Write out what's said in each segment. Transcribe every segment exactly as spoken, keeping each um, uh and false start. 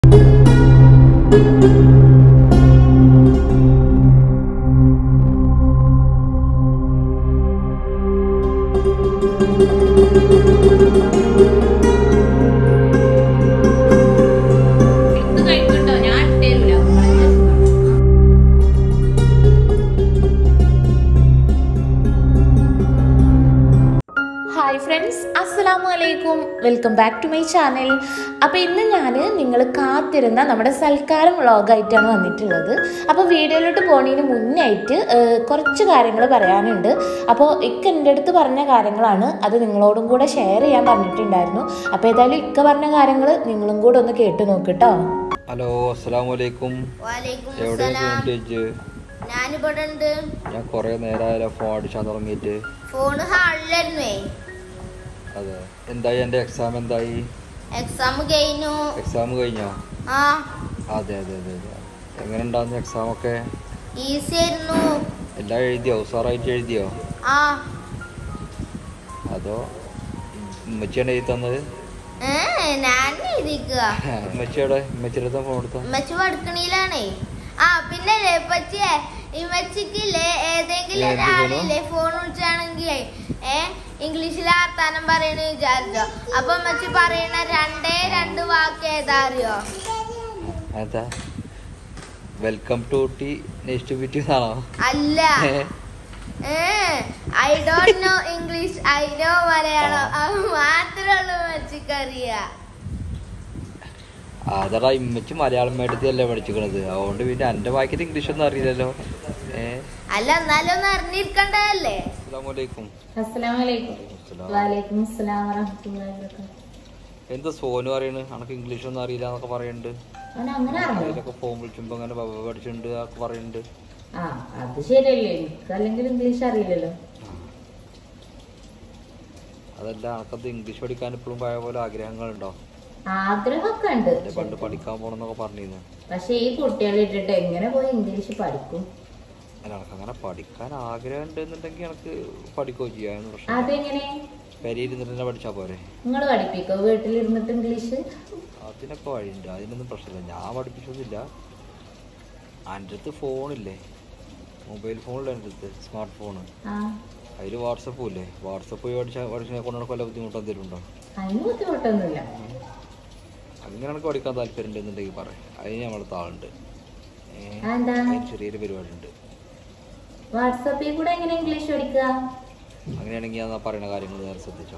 Hi friends, അസ്സലാമു അലൈക്കും. Welcome back to my channel. അപ്പോൾ ഇന്ന് ഞാൻ നിങ്ങൾ കാത്തിരുന്ന നമ്മുടെ സൽക്കാരം വ്ളോഗായിട്ടാണ് വന്നിട്ടുള്ളത്. അപ്പോൾ വീഡിയോയിലോട്ട് പോകുന്നതിന് മുന്നായിട്ട് കുറച്ച് കാര്യങ്ങൾ പറയാനുണ്ട്. അപ്പോൾ ഇക്ക എൻ്റെ അടുത്ത് പറഞ്ഞ കാര്യങ്ങളാണ്, അത് നിങ്ങളോടും കൂടെ ഷെയർ ചെയ്യാൻ പറഞ്ഞിട്ടുണ്ടായിരുന്നു. അപ്പോൾ ഏതായാലും ഇക്ക പറഞ്ഞ കാര്യങ്ങൾ നിങ്ങളും കൂടെ ഒന്ന് കേട്ട് നോക്കിട്ടോ. ഹലോ, അസ്സലാമു അലൈക്കും. ഞാനിവിടെ ഉണ്ട്. ഞാൻ കൊറേ നേരമായാലോ ഫോൺ അടിച്ചാൻ തുടങ്ങിയിട്ട്. ഫോണ് ഹാളിലായിരുന്നേ. അതെ, എന്തായി എന്റെ എക്സാം? എന്തായി? എക്സാം കഴിഞ്ഞു. എക്സാം കഴിഞ്ഞോ? ആ അതെ അതെ അതെ അതെ. എങ്ങനെ ഉണ്ടായിരുന്നു എക്സാം ഒക്കെ? ഈസി ആയിരുന്നു. എല്ലാം എഴുതിയോ? ഉസാറായിട്ട് എഴുതിയോ? ആ അതോ ഉമ്മച്ചിയാണ് എഴുതി തന്നത്? ഞാൻ എഴുതിക്കുക. ഉമ്മച്ചിയുടെ ഉമ്മച്ചിയുടെ ഫോൺ എടുത്തോ? ഉമ്മച്ചി പഠിക്കണില്ലാണേ. ആ പിന്നെ പറ്റിയേ ഇമ്മച്ചിക്കില്ലേ ഏതെങ്കിലും ഒരാളില്ലേ ഫോൺ വിളിച്ചാണെങ്കിലേ ഏ ഇംഗ്ലീഷിൽ വർത്താനം പറയണ വിചാരിച്ചോ. അപ്പൊ ഉമ്മച്ചി പറയണ രണ്ടേ രണ്ട് വാക്ക് ഏതാ അറിയോ? അതാ welcome to Ooty, nice to meet you എന്നാണോ? അല്ല, I don't know English, I know Malayalam. അത് മാത്രമേ ഉള്ളൂ ഉമ്മച്ചിക്കറിയാ. അതടാ, ഇമ്മച്ച് മലയാളം മേഡത്തിലല്ലേ പഠിച്ചിക്കണത്, അതുകൊണ്ട് പിന്നെ എന്റെ വായിക്കിട്ട് ഇംഗ്ലീഷ് ഒന്നും അറിയില്ലല്ലോ. അല്ല, എന്നാലും ഒന്ന് അറിഞ്ഞിരിക്കണ്ടല്ലേ. എന്താ സോനു പറയണ്, അനക്ക് ഇംഗ്ലീഷ് ഒന്നും അറിയില്ല എന്നൊക്കെ പറയുന്നുണ്ട്. അതിലൊക്കെ ഫോൺ വിളിച്ചുമ്പോ അങ്ങനെ പഠിച്ചിട്ടുണ്ട് ഒക്കെ പറയുന്നുണ്ട്. അതല്ല, അനക്കത് ഇംഗ്ലീഷ് പഠിക്കാൻ ഇപ്പോഴും പഴയ പോലെ ആഗ്രഹങ്ങളുണ്ടോ? ആഗ്രഹമൊക്കെ ഉണ്ട്, പണ്ട് പഠിക്കാൻ പോണെന്നൊക്കെ പറഞ്ഞിരുന്നു. പക്ഷെ ഈ കുട്ടികളെ ഇട്ടിട്ട് എങ്ങനെ പോയി ഇംഗ്ലീഷ് പഠിക്കും? അല്ല, എനക്ക് അങ്ങനെ പഠിക്കാൻ ആഗ്രഹം ഉണ്ടെന്നുണ്ടെങ്കിൽ എനക്ക് പഠിക്കുകയോ ചെയ്യാൻ പ്രശ്നം. അതെങ്ങനെ? പെരയിരുന്നിട്ട് തന്നെ പഠിച്ചാ പോരെ? നിങ്ങൾ പഠിപ്പിക്കോ വീട്ടിലിരുന്നിട്ട് ഇംഗ്ലീഷ്? അതിനൊക്കെ വഴിയുണ്ട്, അതിനൊന്നും പ്രശ്നമില്ല. ഞാൻ പഠിപ്പിച്ചൊന്നുമില്ല. എൻ്റെ അടുത്ത് ഫോണില്ലേ, മൊബൈൽ ഫോണില്ല എൻ്റെ അടുത്ത്, സ്മാർട്ട് ഫോണ്. അതിൽ വാട്സപ്പും ഇല്ലേ, വാട്സപ്പ് പോയി പഠിച്ചാൽ പഠിച്ചാൽ കൊണ്ടാണ് കൊല്ല ബുദ്ധിമുട്ട് എന്തെങ്കിലും ഉണ്ടോ? അതിന് ബുദ്ധിമുട്ടൊന്നുമില്ല. അങ്ങനെ എനിക്ക് പഠിക്കാൻ താല്പര്യം ഉണ്ടെന്നുണ്ടെങ്കിൽ പറയാം, അതിന് നമ്മളെ താളുണ്ട്. ചെറിയൊരു പരിപാടി ഉണ്ട്. വാട്സാപ്പിൽ കൂടെ എങ്ങനെ ഇംഗ്ലീഷ് പഠിക്കുക? അങ്ങനെയാണെങ്കിൽ ഞാൻ പറയുന്ന കാര്യങ്ങൾ നേരെ ശ്രദ്ധിച്ചോ.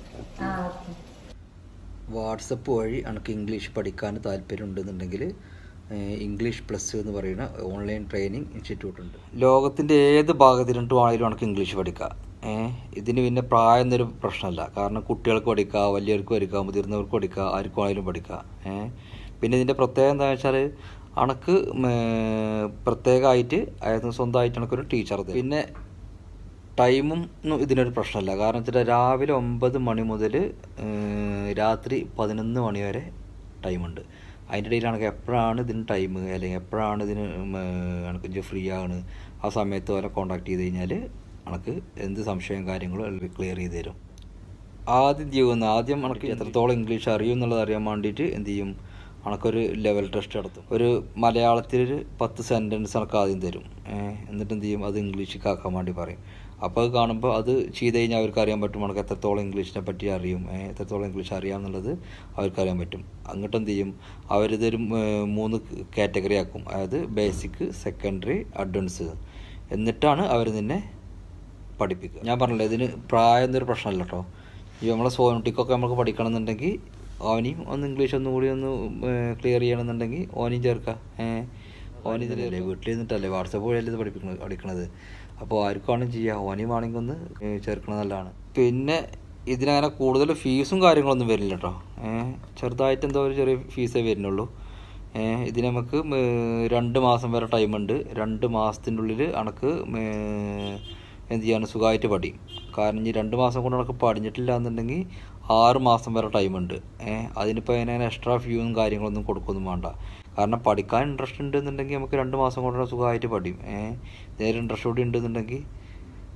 വാട്സപ്പ് വഴി എനിക്ക് ഇംഗ്ലീഷ് പഠിക്കാൻ താല്പര്യം ഉണ്ടെന്നുണ്ടെങ്കിൽ ഇംഗ്ലീഷ് പ്ലസ് എന്ന് പറയുന്ന ഓൺലൈൻ ട്രെയിനിങ് ഇൻസ്റ്റിറ്റ്യൂട്ട് ഉണ്ട്. ലോകത്തിൻ്റെ ഏത് ഭാഗത്തിലിട്ടും ആണെങ്കിലും എനിക്ക് ഇംഗ്ലീഷ് പഠിക്കാം. ഏഹ് ഇതിന് പിന്നെ പ്രായം എന്നൊരു പ്രശ്നമല്ല. കാരണം കുട്ടികൾക്ക് പഠിക്കാം, വലിയവർക്ക് പഠിക്കാം, മുതിർന്നവർക്ക് പഠിക്കാം, ആർക്കും ആണെങ്കിലും പഠിക്കാം. ഏഹ് പിന്നെ ഇതിൻ്റെ പ്രത്യേകത എന്താണെന്ന് വെച്ചാൽ അണക്ക് പ്രത്യേകമായിട്ട് അതായത് സ്വന്തമായിട്ട് എനിക്കൊരു ടീച്ചർ. പിന്നെ ടൈമും ഇതിനൊരു പ്രശ്നമല്ല. കാരണം വെച്ചാൽ രാവിലെ ഒമ്പത് മണി മുതൽ രാത്രി പതിനൊന്ന് മണി വരെ ടൈമുണ്ട്. അതിൻ്റെ ഇടയിൽ എനിക്ക് എപ്പോഴാണ് ഇതിന് ടൈം അല്ലെങ്കിൽ എപ്പോഴാണ് ഇതിന് എനിക്ക് ഫ്രീ ആണ്, ആ സമയത്ത് വരെ കോൺടാക്ട് ചെയ്ത് കഴിഞ്ഞാൽ എനിക്ക് എന്ത് സംശയം കാര്യങ്ങളും ക്ലിയർ ചെയ്ത് തരും. ആദ്യം ചെയ്യുന്ന ആദ്യം എനിക്ക് എത്രത്തോളം ഇംഗ്ലീഷ് അറിയും എന്നുള്ളത് അറിയാൻ വേണ്ടിയിട്ട് എന്ത് ചെയ്യും, അണക്കൊരു ലെവൽ ടെസ്റ്റ് നടത്തും. ഒരു മലയാളത്തിൽ ഒരു പത്ത് സെൻറ്റൻസ് എനിക്ക് ആദ്യം തരും. എന്നിട്ട് എന്ത് ചെയ്യും, അത് ഇംഗ്ലീഷിലേക്ക് ആക്കാൻ വേണ്ടി പറയും. അപ്പോൾ അത് കാണുമ്പോൾ അത് ചെയ്ത് കഴിഞ്ഞാൽ അവർക്ക് അറിയാൻ പറ്റും നമുക്ക് എത്രത്തോളം ഇംഗ്ലീഷിനെ പറ്റി അറിയും, എത്രത്തോളം ഇംഗ്ലീഷ് അറിയാം എന്നുള്ളത് അവർക്ക് അറിയാൻ പറ്റും. അങ്ങോട്ട് എന്ത് ചെയ്യും, അവരിതൊരു മൂന്ന് കാറ്റഗറി ആക്കും. അതായത് ബേസിക്, സെക്കൻഡറി, അഡ്വാൻസ്. എന്നിട്ടാണ് അവർ നിന്നെ പഠിപ്പിക്കുക. ഞാൻ പറഞ്ഞില്ല, ഇതിന് പ്രായം എന്നൊരു പ്രശ്നമല്ല കേട്ടോ. ഈ നമ്മളെ സോനോട്ടിക്കൊക്കെ നമുക്ക് പഠിക്കണം എന്നുണ്ടെങ്കിൽ ഓനെയും ഒന്ന് ഇംഗ്ലീഷ് ഒന്നും കൂടി ഒന്ന് ക്ലിയർ ചെയ്യണമെന്നുണ്ടെങ്കിൽ ഓനെയും ചേർക്കാം. ഓൻ ഇതിലല്ലേ വീട്ടിൽ നിന്നിട്ടല്ലേ വാട്സപ്പ് വഴിയല്ലേ ഇത് പഠിപ്പിക്കുന്നത് പഠിക്കണത്. അപ്പോൾ ആർക്കും ആണെങ്കിൽ ചെയ്യാം, ഓനെയും ആണെങ്കിൽ ഒന്ന് ചേർക്കണത് നല്ലതാണ്. പിന്നെ ഇതിനങ്ങനെ കൂടുതൽ ഫീസും കാര്യങ്ങളൊന്നും വരില്ല കേട്ടോ. ചെറുതായിട്ട് എന്തോ ഒരു ചെറിയ ഫീസേ വരുന്നുള്ളൂ. ഇതിന് നമുക്ക് രണ്ട് മാസം വരെ ടൈമുണ്ട്. രണ്ട് മാസത്തിൻ്റെ ഉള്ളിൽ അണക്ക് എന്ത് ചെയ്യാണ് സുഖമായിട്ട് പഠിയും. കാരണം ഇനി രണ്ട് മാസം കൊണ്ട് നമുക്ക് പഠിച്ചിട്ടില്ല എന്നുണ്ടെങ്കിൽ ആറ് മാസം വരെ ടൈമുണ്ട്. ഏഹ് അതിനിപ്പോൾ അതിനങ്ങനെ എക്സ്ട്രാ ഫ്യൂവും കാര്യങ്ങളൊന്നും കൊടുക്കൊന്നും വേണ്ട. കാരണം പഠിക്കാൻ ഇൻട്രസ്റ്റ് ഉണ്ടെന്നുണ്ടെങ്കിൽ നമുക്ക് രണ്ട് മാസം കൊണ്ട് സുഖമായിട്ട് പഠിയും. ഏഹ് നേരെ ഇൻട്രസ്റ്റ് കൂടി ഉണ്ടെന്നുണ്ടെങ്കിൽ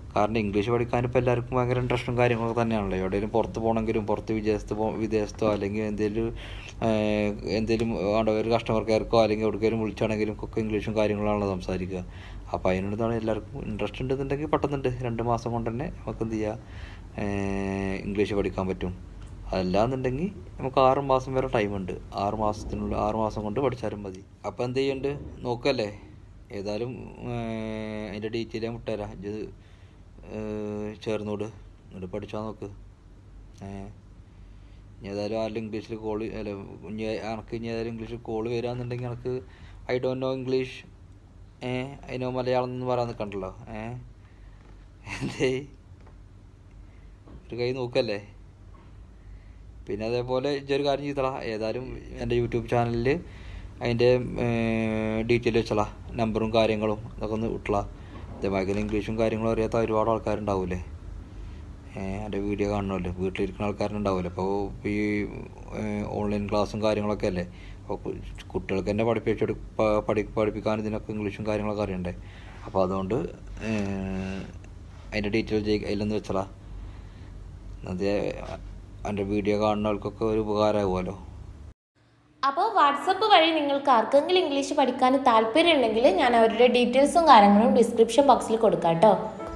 കാരണം ഇംഗ്ലീഷ് പഠിക്കാൻ ഇപ്പോൾ എല്ലാവർക്കും ഭയങ്കര ഇൻട്രസ്റ്റും കാര്യങ്ങളൊക്കെ തന്നെയാണല്ലോ. എവിടെയെങ്കിലും പുറത്ത് പോകണമെങ്കിലും പുറത്ത് വിദേശത്ത് പോ വിദേശത്തോ അല്ലെങ്കിൽ എന്തെങ്കിലും എന്തെങ്കിലും ഒരു കസ്റ്റമർ കെയർക്കോ അല്ലെങ്കിൽ എവിടേക്കെങ്കിലും വിളിച്ചാണെങ്കിലും ഒക്കെ ഇംഗ്ലീഷും കാര്യങ്ങളാണല്ലോ സംസാരിക്കുക. അപ്പോൾ അതിനോടാണ് എല്ലാവർക്കും ഇൻട്രസ്റ്റ് ഉണ്ടെന്നുണ്ടെങ്കിൽ പെട്ടെന്നുണ്ട് രണ്ട് മാസം കൊണ്ട് തന്നെ നമുക്ക് എന്ത് ചെയ്യുക, ഇംഗ്ലീഷ് പഠിക്കാൻ പറ്റും. അതല്ലാന്നുണ്ടെങ്കിൽ നമുക്ക് ആറ് മാസം വരെ ടൈമുണ്ട്. ആറ് മാസത്തിനുള്ള ആറ് മാസം കൊണ്ട് പഠിച്ചാലും മതി. അപ്പോൾ എന്ത് ചെയ്യുന്നുണ്ട് നോക്കല്ലേ, ഏതായാലും അതിൻ്റെ ഡീറ്റെയിൽ ഞാൻ വിട്ടുതരാം. ഇത് ചേർന്നോട് എന്നിട്ട് പഠിച്ചാൽ നോക്ക്. ഇനി ഏതായാലും ആരും ഇംഗ്ലീഷിൽ കോള് അല്ല ഇനി എനക്ക് ഇനി ഏതായാലും ഇംഗ്ലീഷിൽ കോള് വരികയാണെന്നുണ്ടെങ്കിൽ എനിക്ക് ഐ ഡോണ്ട് നോ ഇംഗ്ലീഷ് ഏ അതിനോ മലയാളം എന്ന് പറയാൻ നിൽക്കണ്ടല്ലോ. ഏ എന്തേ ഒരു കൈ നോക്കല്ലേ. പിന്നെ അതേപോലെ ഇതൊരു കാര്യം ചെയ്തളാ, ഏതായാലും എൻ്റെ യൂട്യൂബ് ചാനലിൽ അതിൻ്റെ ഡീറ്റെയിൽ വെച്ചളാ, നമ്പറും കാര്യങ്ങളും അതൊക്കെ ഒന്ന് വിട്ടളാ. ഇതേമാതിരി ഇംഗ്ലീഷും കാര്യങ്ങളും അറിയാത്ത ഒരുപാട് ആൾക്കാരുണ്ടാവില്ലേ, എൻ്റെ വീഡിയോ കാണണമല്ലോ, വീട്ടിലിരിക്കുന്ന ആൾക്കാരുണ്ടാവില്ലേ. അപ്പോൾ ഈ ഓൺലൈൻ ക്ലാസ്സും കാര്യങ്ങളൊക്കെ അല്ലേ, അപ്പോൾ കുട്ടികൾക്ക് തന്നെ പഠിപ്പിച്ചു പഠി പഠിപ്പിക്കാൻ ഇതിനൊക്കെ ഇംഗ്ലീഷും കാര്യങ്ങളൊക്കെ അറിയണ്ടേ. അപ്പോൾ അതുകൊണ്ട് അതിൻ്റെ ഡീറ്റെയിൽ ചെയ് അതിലൊന്ന് വെച്ചളാ. അത് എൻ്റെ വീഡിയോ കാണുന്നവർക്കൊക്കെ ഒരു ഉപകാരമാകുമല്ലോ. അപ്പോൾ വാട്സപ്പ് വഴി നിങ്ങൾക്ക് ആർക്കെങ്കിലും ഇംഗ്ലീഷ് പഠിക്കാൻ താല്പര്യം ഉണ്ടെങ്കിൽ ഞാൻ അവരുടെ ഡീറ്റെയിൽസും കാര്യങ്ങളും ഡിസ്ക്രിപ്ഷൻ ബോക്സിൽ കൊടുക്കാം കേട്ടോ.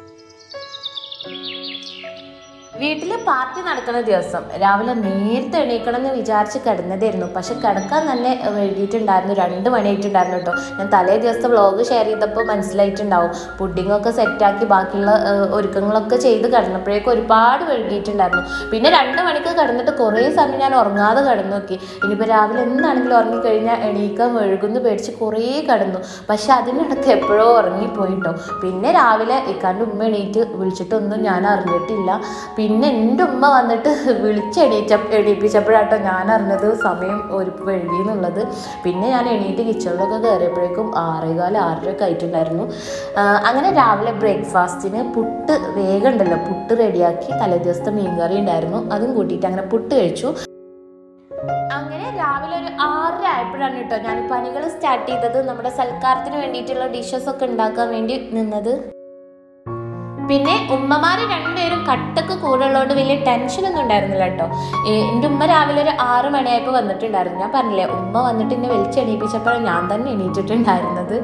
വീട്ടിൽ പാർട്ടി നടക്കുന്ന ദിവസം രാവിലെ നേരത്തെ എണീക്കണം എന്ന് വിചാരിച്ച് കിടന്നതായിരുന്നു. പക്ഷെ കിടക്കാൻ തന്നെ വൈകിട്ടുണ്ടായിരുന്നു, രണ്ട് മണിയായിട്ടുണ്ടായിരുന്നു കേട്ടോ. ഞാൻ തലേ ദിവസത്തെ വ്ളോഗ് ഷെയർ ചെയ്തപ്പോൾ മനസ്സിലായിട്ടുണ്ടാവും. പുഡിങ്ങൊക്കെ സെറ്റാക്കി ബാക്കിയുള്ള ഒരുക്കങ്ങളൊക്കെ ചെയ്ത് കിടന്നപ്പോഴേക്കും ഒരുപാട് വൈകിട്ടുണ്ടായിരുന്നു. പിന്നെ രണ്ട് മണിക്ക് കിടന്നിട്ട് കുറേ സമയം ഞാൻ ഉറങ്ങാതെ കിടന്നു നോക്കി. ഇനിയിപ്പോൾ രാവിലെ എന്താണെങ്കിലും ഉറങ്ങിക്കഴിഞ്ഞാൽ എണീക്കാൻ വഴുകുന്നു പേടിച്ച് കുറേ കിടന്നു. പക്ഷെ അതിനിടയ്ക്ക് എപ്പോഴോ ഉറങ്ങിപ്പോയിട്ടോ. പിന്നെ രാവിലെ ഇക്കാൻ്റെ ഉമ്മ എണീറ്റ് വിളിച്ചിട്ടൊന്നും ഞാൻ അറിഞ്ഞിട്ടില്ല. പിന്നെ എൻ്റെ ഉമ്മ വന്നിട്ട് വിളിച്ചെണീച്ച എണീപ്പിച്ചപ്പോഴാട്ടോ ഞാൻ അറിഞ്ഞത് സമയം ഒരു വഴുകി എന്നുള്ളത്. പിന്നെ ഞാൻ എണീറ്റ് കിച്ചണിലൊക്കെ കയറിയപ്പോഴേക്കും ആറേകാലം ആറരയൊക്കെ ആയിട്ടുണ്ടായിരുന്നു. അങ്ങനെ രാവിലെ ബ്രേക്ക്ഫാസ്റ്റിന് പുട്ട് വേഗം ഉണ്ടല്ലോ, പുട്ട് റെഡിയാക്കി തലേ ദിവസത്തെ മീൻകറി ഉണ്ടായിരുന്നു, അതും കൂട്ടിയിട്ട് അങ്ങനെ പുട്ട് കഴിച്ചു. അങ്ങനെ രാവിലെ ഒരു ആറര ആയപ്പോഴാണ് കേട്ടോ ഞാൻ പണികൾ സ്റ്റാർട്ട് ചെയ്തത്. നമ്മുടെ സൽക്കാരത്തിന് വേണ്ടിയിട്ടുള്ള ഡിഷസ് ഒക്കെ ഉണ്ടാക്കാൻ വേണ്ടി നിന്നത്. പിന്നെ ഉമ്മമാര് രണ്ടുപേരും കട്ടക്ക് കൂടുള്ളതുകൊണ്ട് വലിയ ടെൻഷനൊന്നും ഉണ്ടായിരുന്നില്ല കേട്ടോ. എൻ്റെ ഉമ്മ രാവിലെ ഒരു ആറ് മണിയായപ്പോൾ വന്നിട്ടുണ്ടായിരുന്നു. ഞാൻ പറഞ്ഞില്ലേ, ഉമ്മ വന്നിട്ട് എന്നെ വിളിച്ചെണീപ്പിച്ചപ്പോഴാണ് ഞാൻ തന്നെ എണീറ്റിട്ടുണ്ടായിരുന്നത്.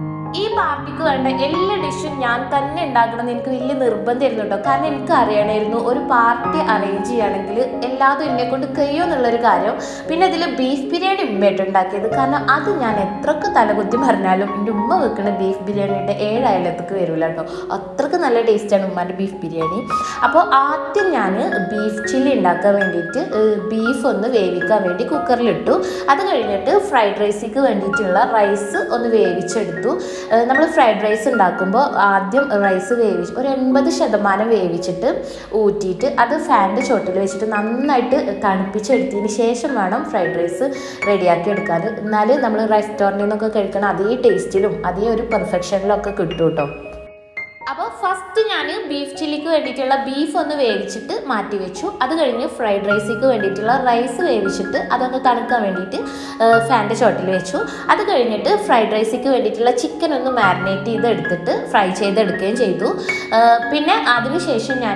ഈ പാർട്ടിക്ക് വേണ്ട എല്ലാ ഡിഷും ഞാൻ തന്നെ ഉണ്ടാക്കണം എന്ന് എനിക്ക് വലിയ നിർബന്ധമായിരുന്നു കേട്ടോ. കാരണം എനിക്ക് അറിയണമായിരുന്നു ഒരു പാർട്ടി അറേഞ്ച് ചെയ്യുകയാണെങ്കിൽ എല്ലാതും എന്നെ കൊണ്ട് കഴിയും എന്നുള്ളൊരു കാര്യം. പിന്നെ അതിൽ ബീഫ് ബിരിയാണി ഉമ്മയായിട്ട് ഉണ്ടാക്കിയത്. കാരണം അത് ഞാൻ എത്രയൊക്കെ തലകുത്തി പറഞ്ഞാലും എൻ്റെ ഉമ്മ വെക്കുന്ന ബീഫ് ബിരിയാണിയുടെ ഏഴായാലത്തേക്ക് വരില്ല കേട്ടോ. അത്രയ്ക്ക് നല്ല ടേസ്റ്റാണ് ഉമ്മാൻ്റെ ബീഫ് ബിരിയാണി. അപ്പോൾ ആദ്യം ഞാൻ ബീഫ് ചില്ലി ഉണ്ടാക്കാൻ വേണ്ടിയിട്ട് ബീഫ് ഒന്ന് വേവിക്കാൻ വേണ്ടി കുക്കറിലിട്ടു. അത് കഴിഞ്ഞിട്ട് ഫ്രൈഡ് റൈസിക്ക് വേണ്ടിയിട്ടുള്ള റൈസ് ഒന്ന് വേവിച്ചെടുത്തു. നമ്മൾ ഫ്രൈഡ് റൈസ് ഉണ്ടാക്കുമ്പോൾ ആദ്യം റൈസ് വേവിച്ച് ഒരു എൺപത് ശതമാനം വേവിച്ചിട്ട് ഊറ്റിയിട്ട് അത് ഫാനിൻ്റെ ചോട്ടിൽ വെച്ചിട്ട് നന്നായിട്ട് തണുപ്പിച്ചെടുത്തതിന് ശേഷം വേണം ഫ്രൈഡ് റൈസ് റെഡിയാക്കി എടുക്കാൻ. എന്നാൽ നമ്മൾ റെസ്റ്റോറൻറ്റിൽ നിന്നൊക്കെ കഴിക്കണം അതേ ടേസ്റ്റിലും അതേ ഒരു പെർഫെക്ഷനിലും ഒക്കെ കിട്ടും കേട്ടോ. അപ്പോൾ ഫസ്റ്റ് ഞാൻ ബീഫ് ചില്ലിക്ക് വേണ്ടിയിട്ടുള്ള ബീഫ് ഒന്ന് വേവിച്ചിട്ട് മാറ്റി വെച്ചു. അത് കഴിഞ്ഞ് ഫ്രൈഡ് റൈസിക്ക് വേണ്ടിയിട്ടുള്ള റൈസ് വേവിച്ചിട്ട് അതൊന്ന് തണുക്കാൻ വേണ്ടിയിട്ട് ഫാനിൻ്റെ ചോട്ടിൽ വെച്ചു. അത് കഴിഞ്ഞിട്ട് ഫ്രൈഡ് റൈസിക്ക് വേണ്ടിയിട്ടുള്ള ചിക്കൻ ഒന്ന് മാരിനേറ്റ് ചെയ്ത് എടുത്തിട്ട് ഫ്രൈ ചെയ്തെടുക്കുകയും ചെയ്തു. പിന്നെ അതിനുശേഷം ഞാൻ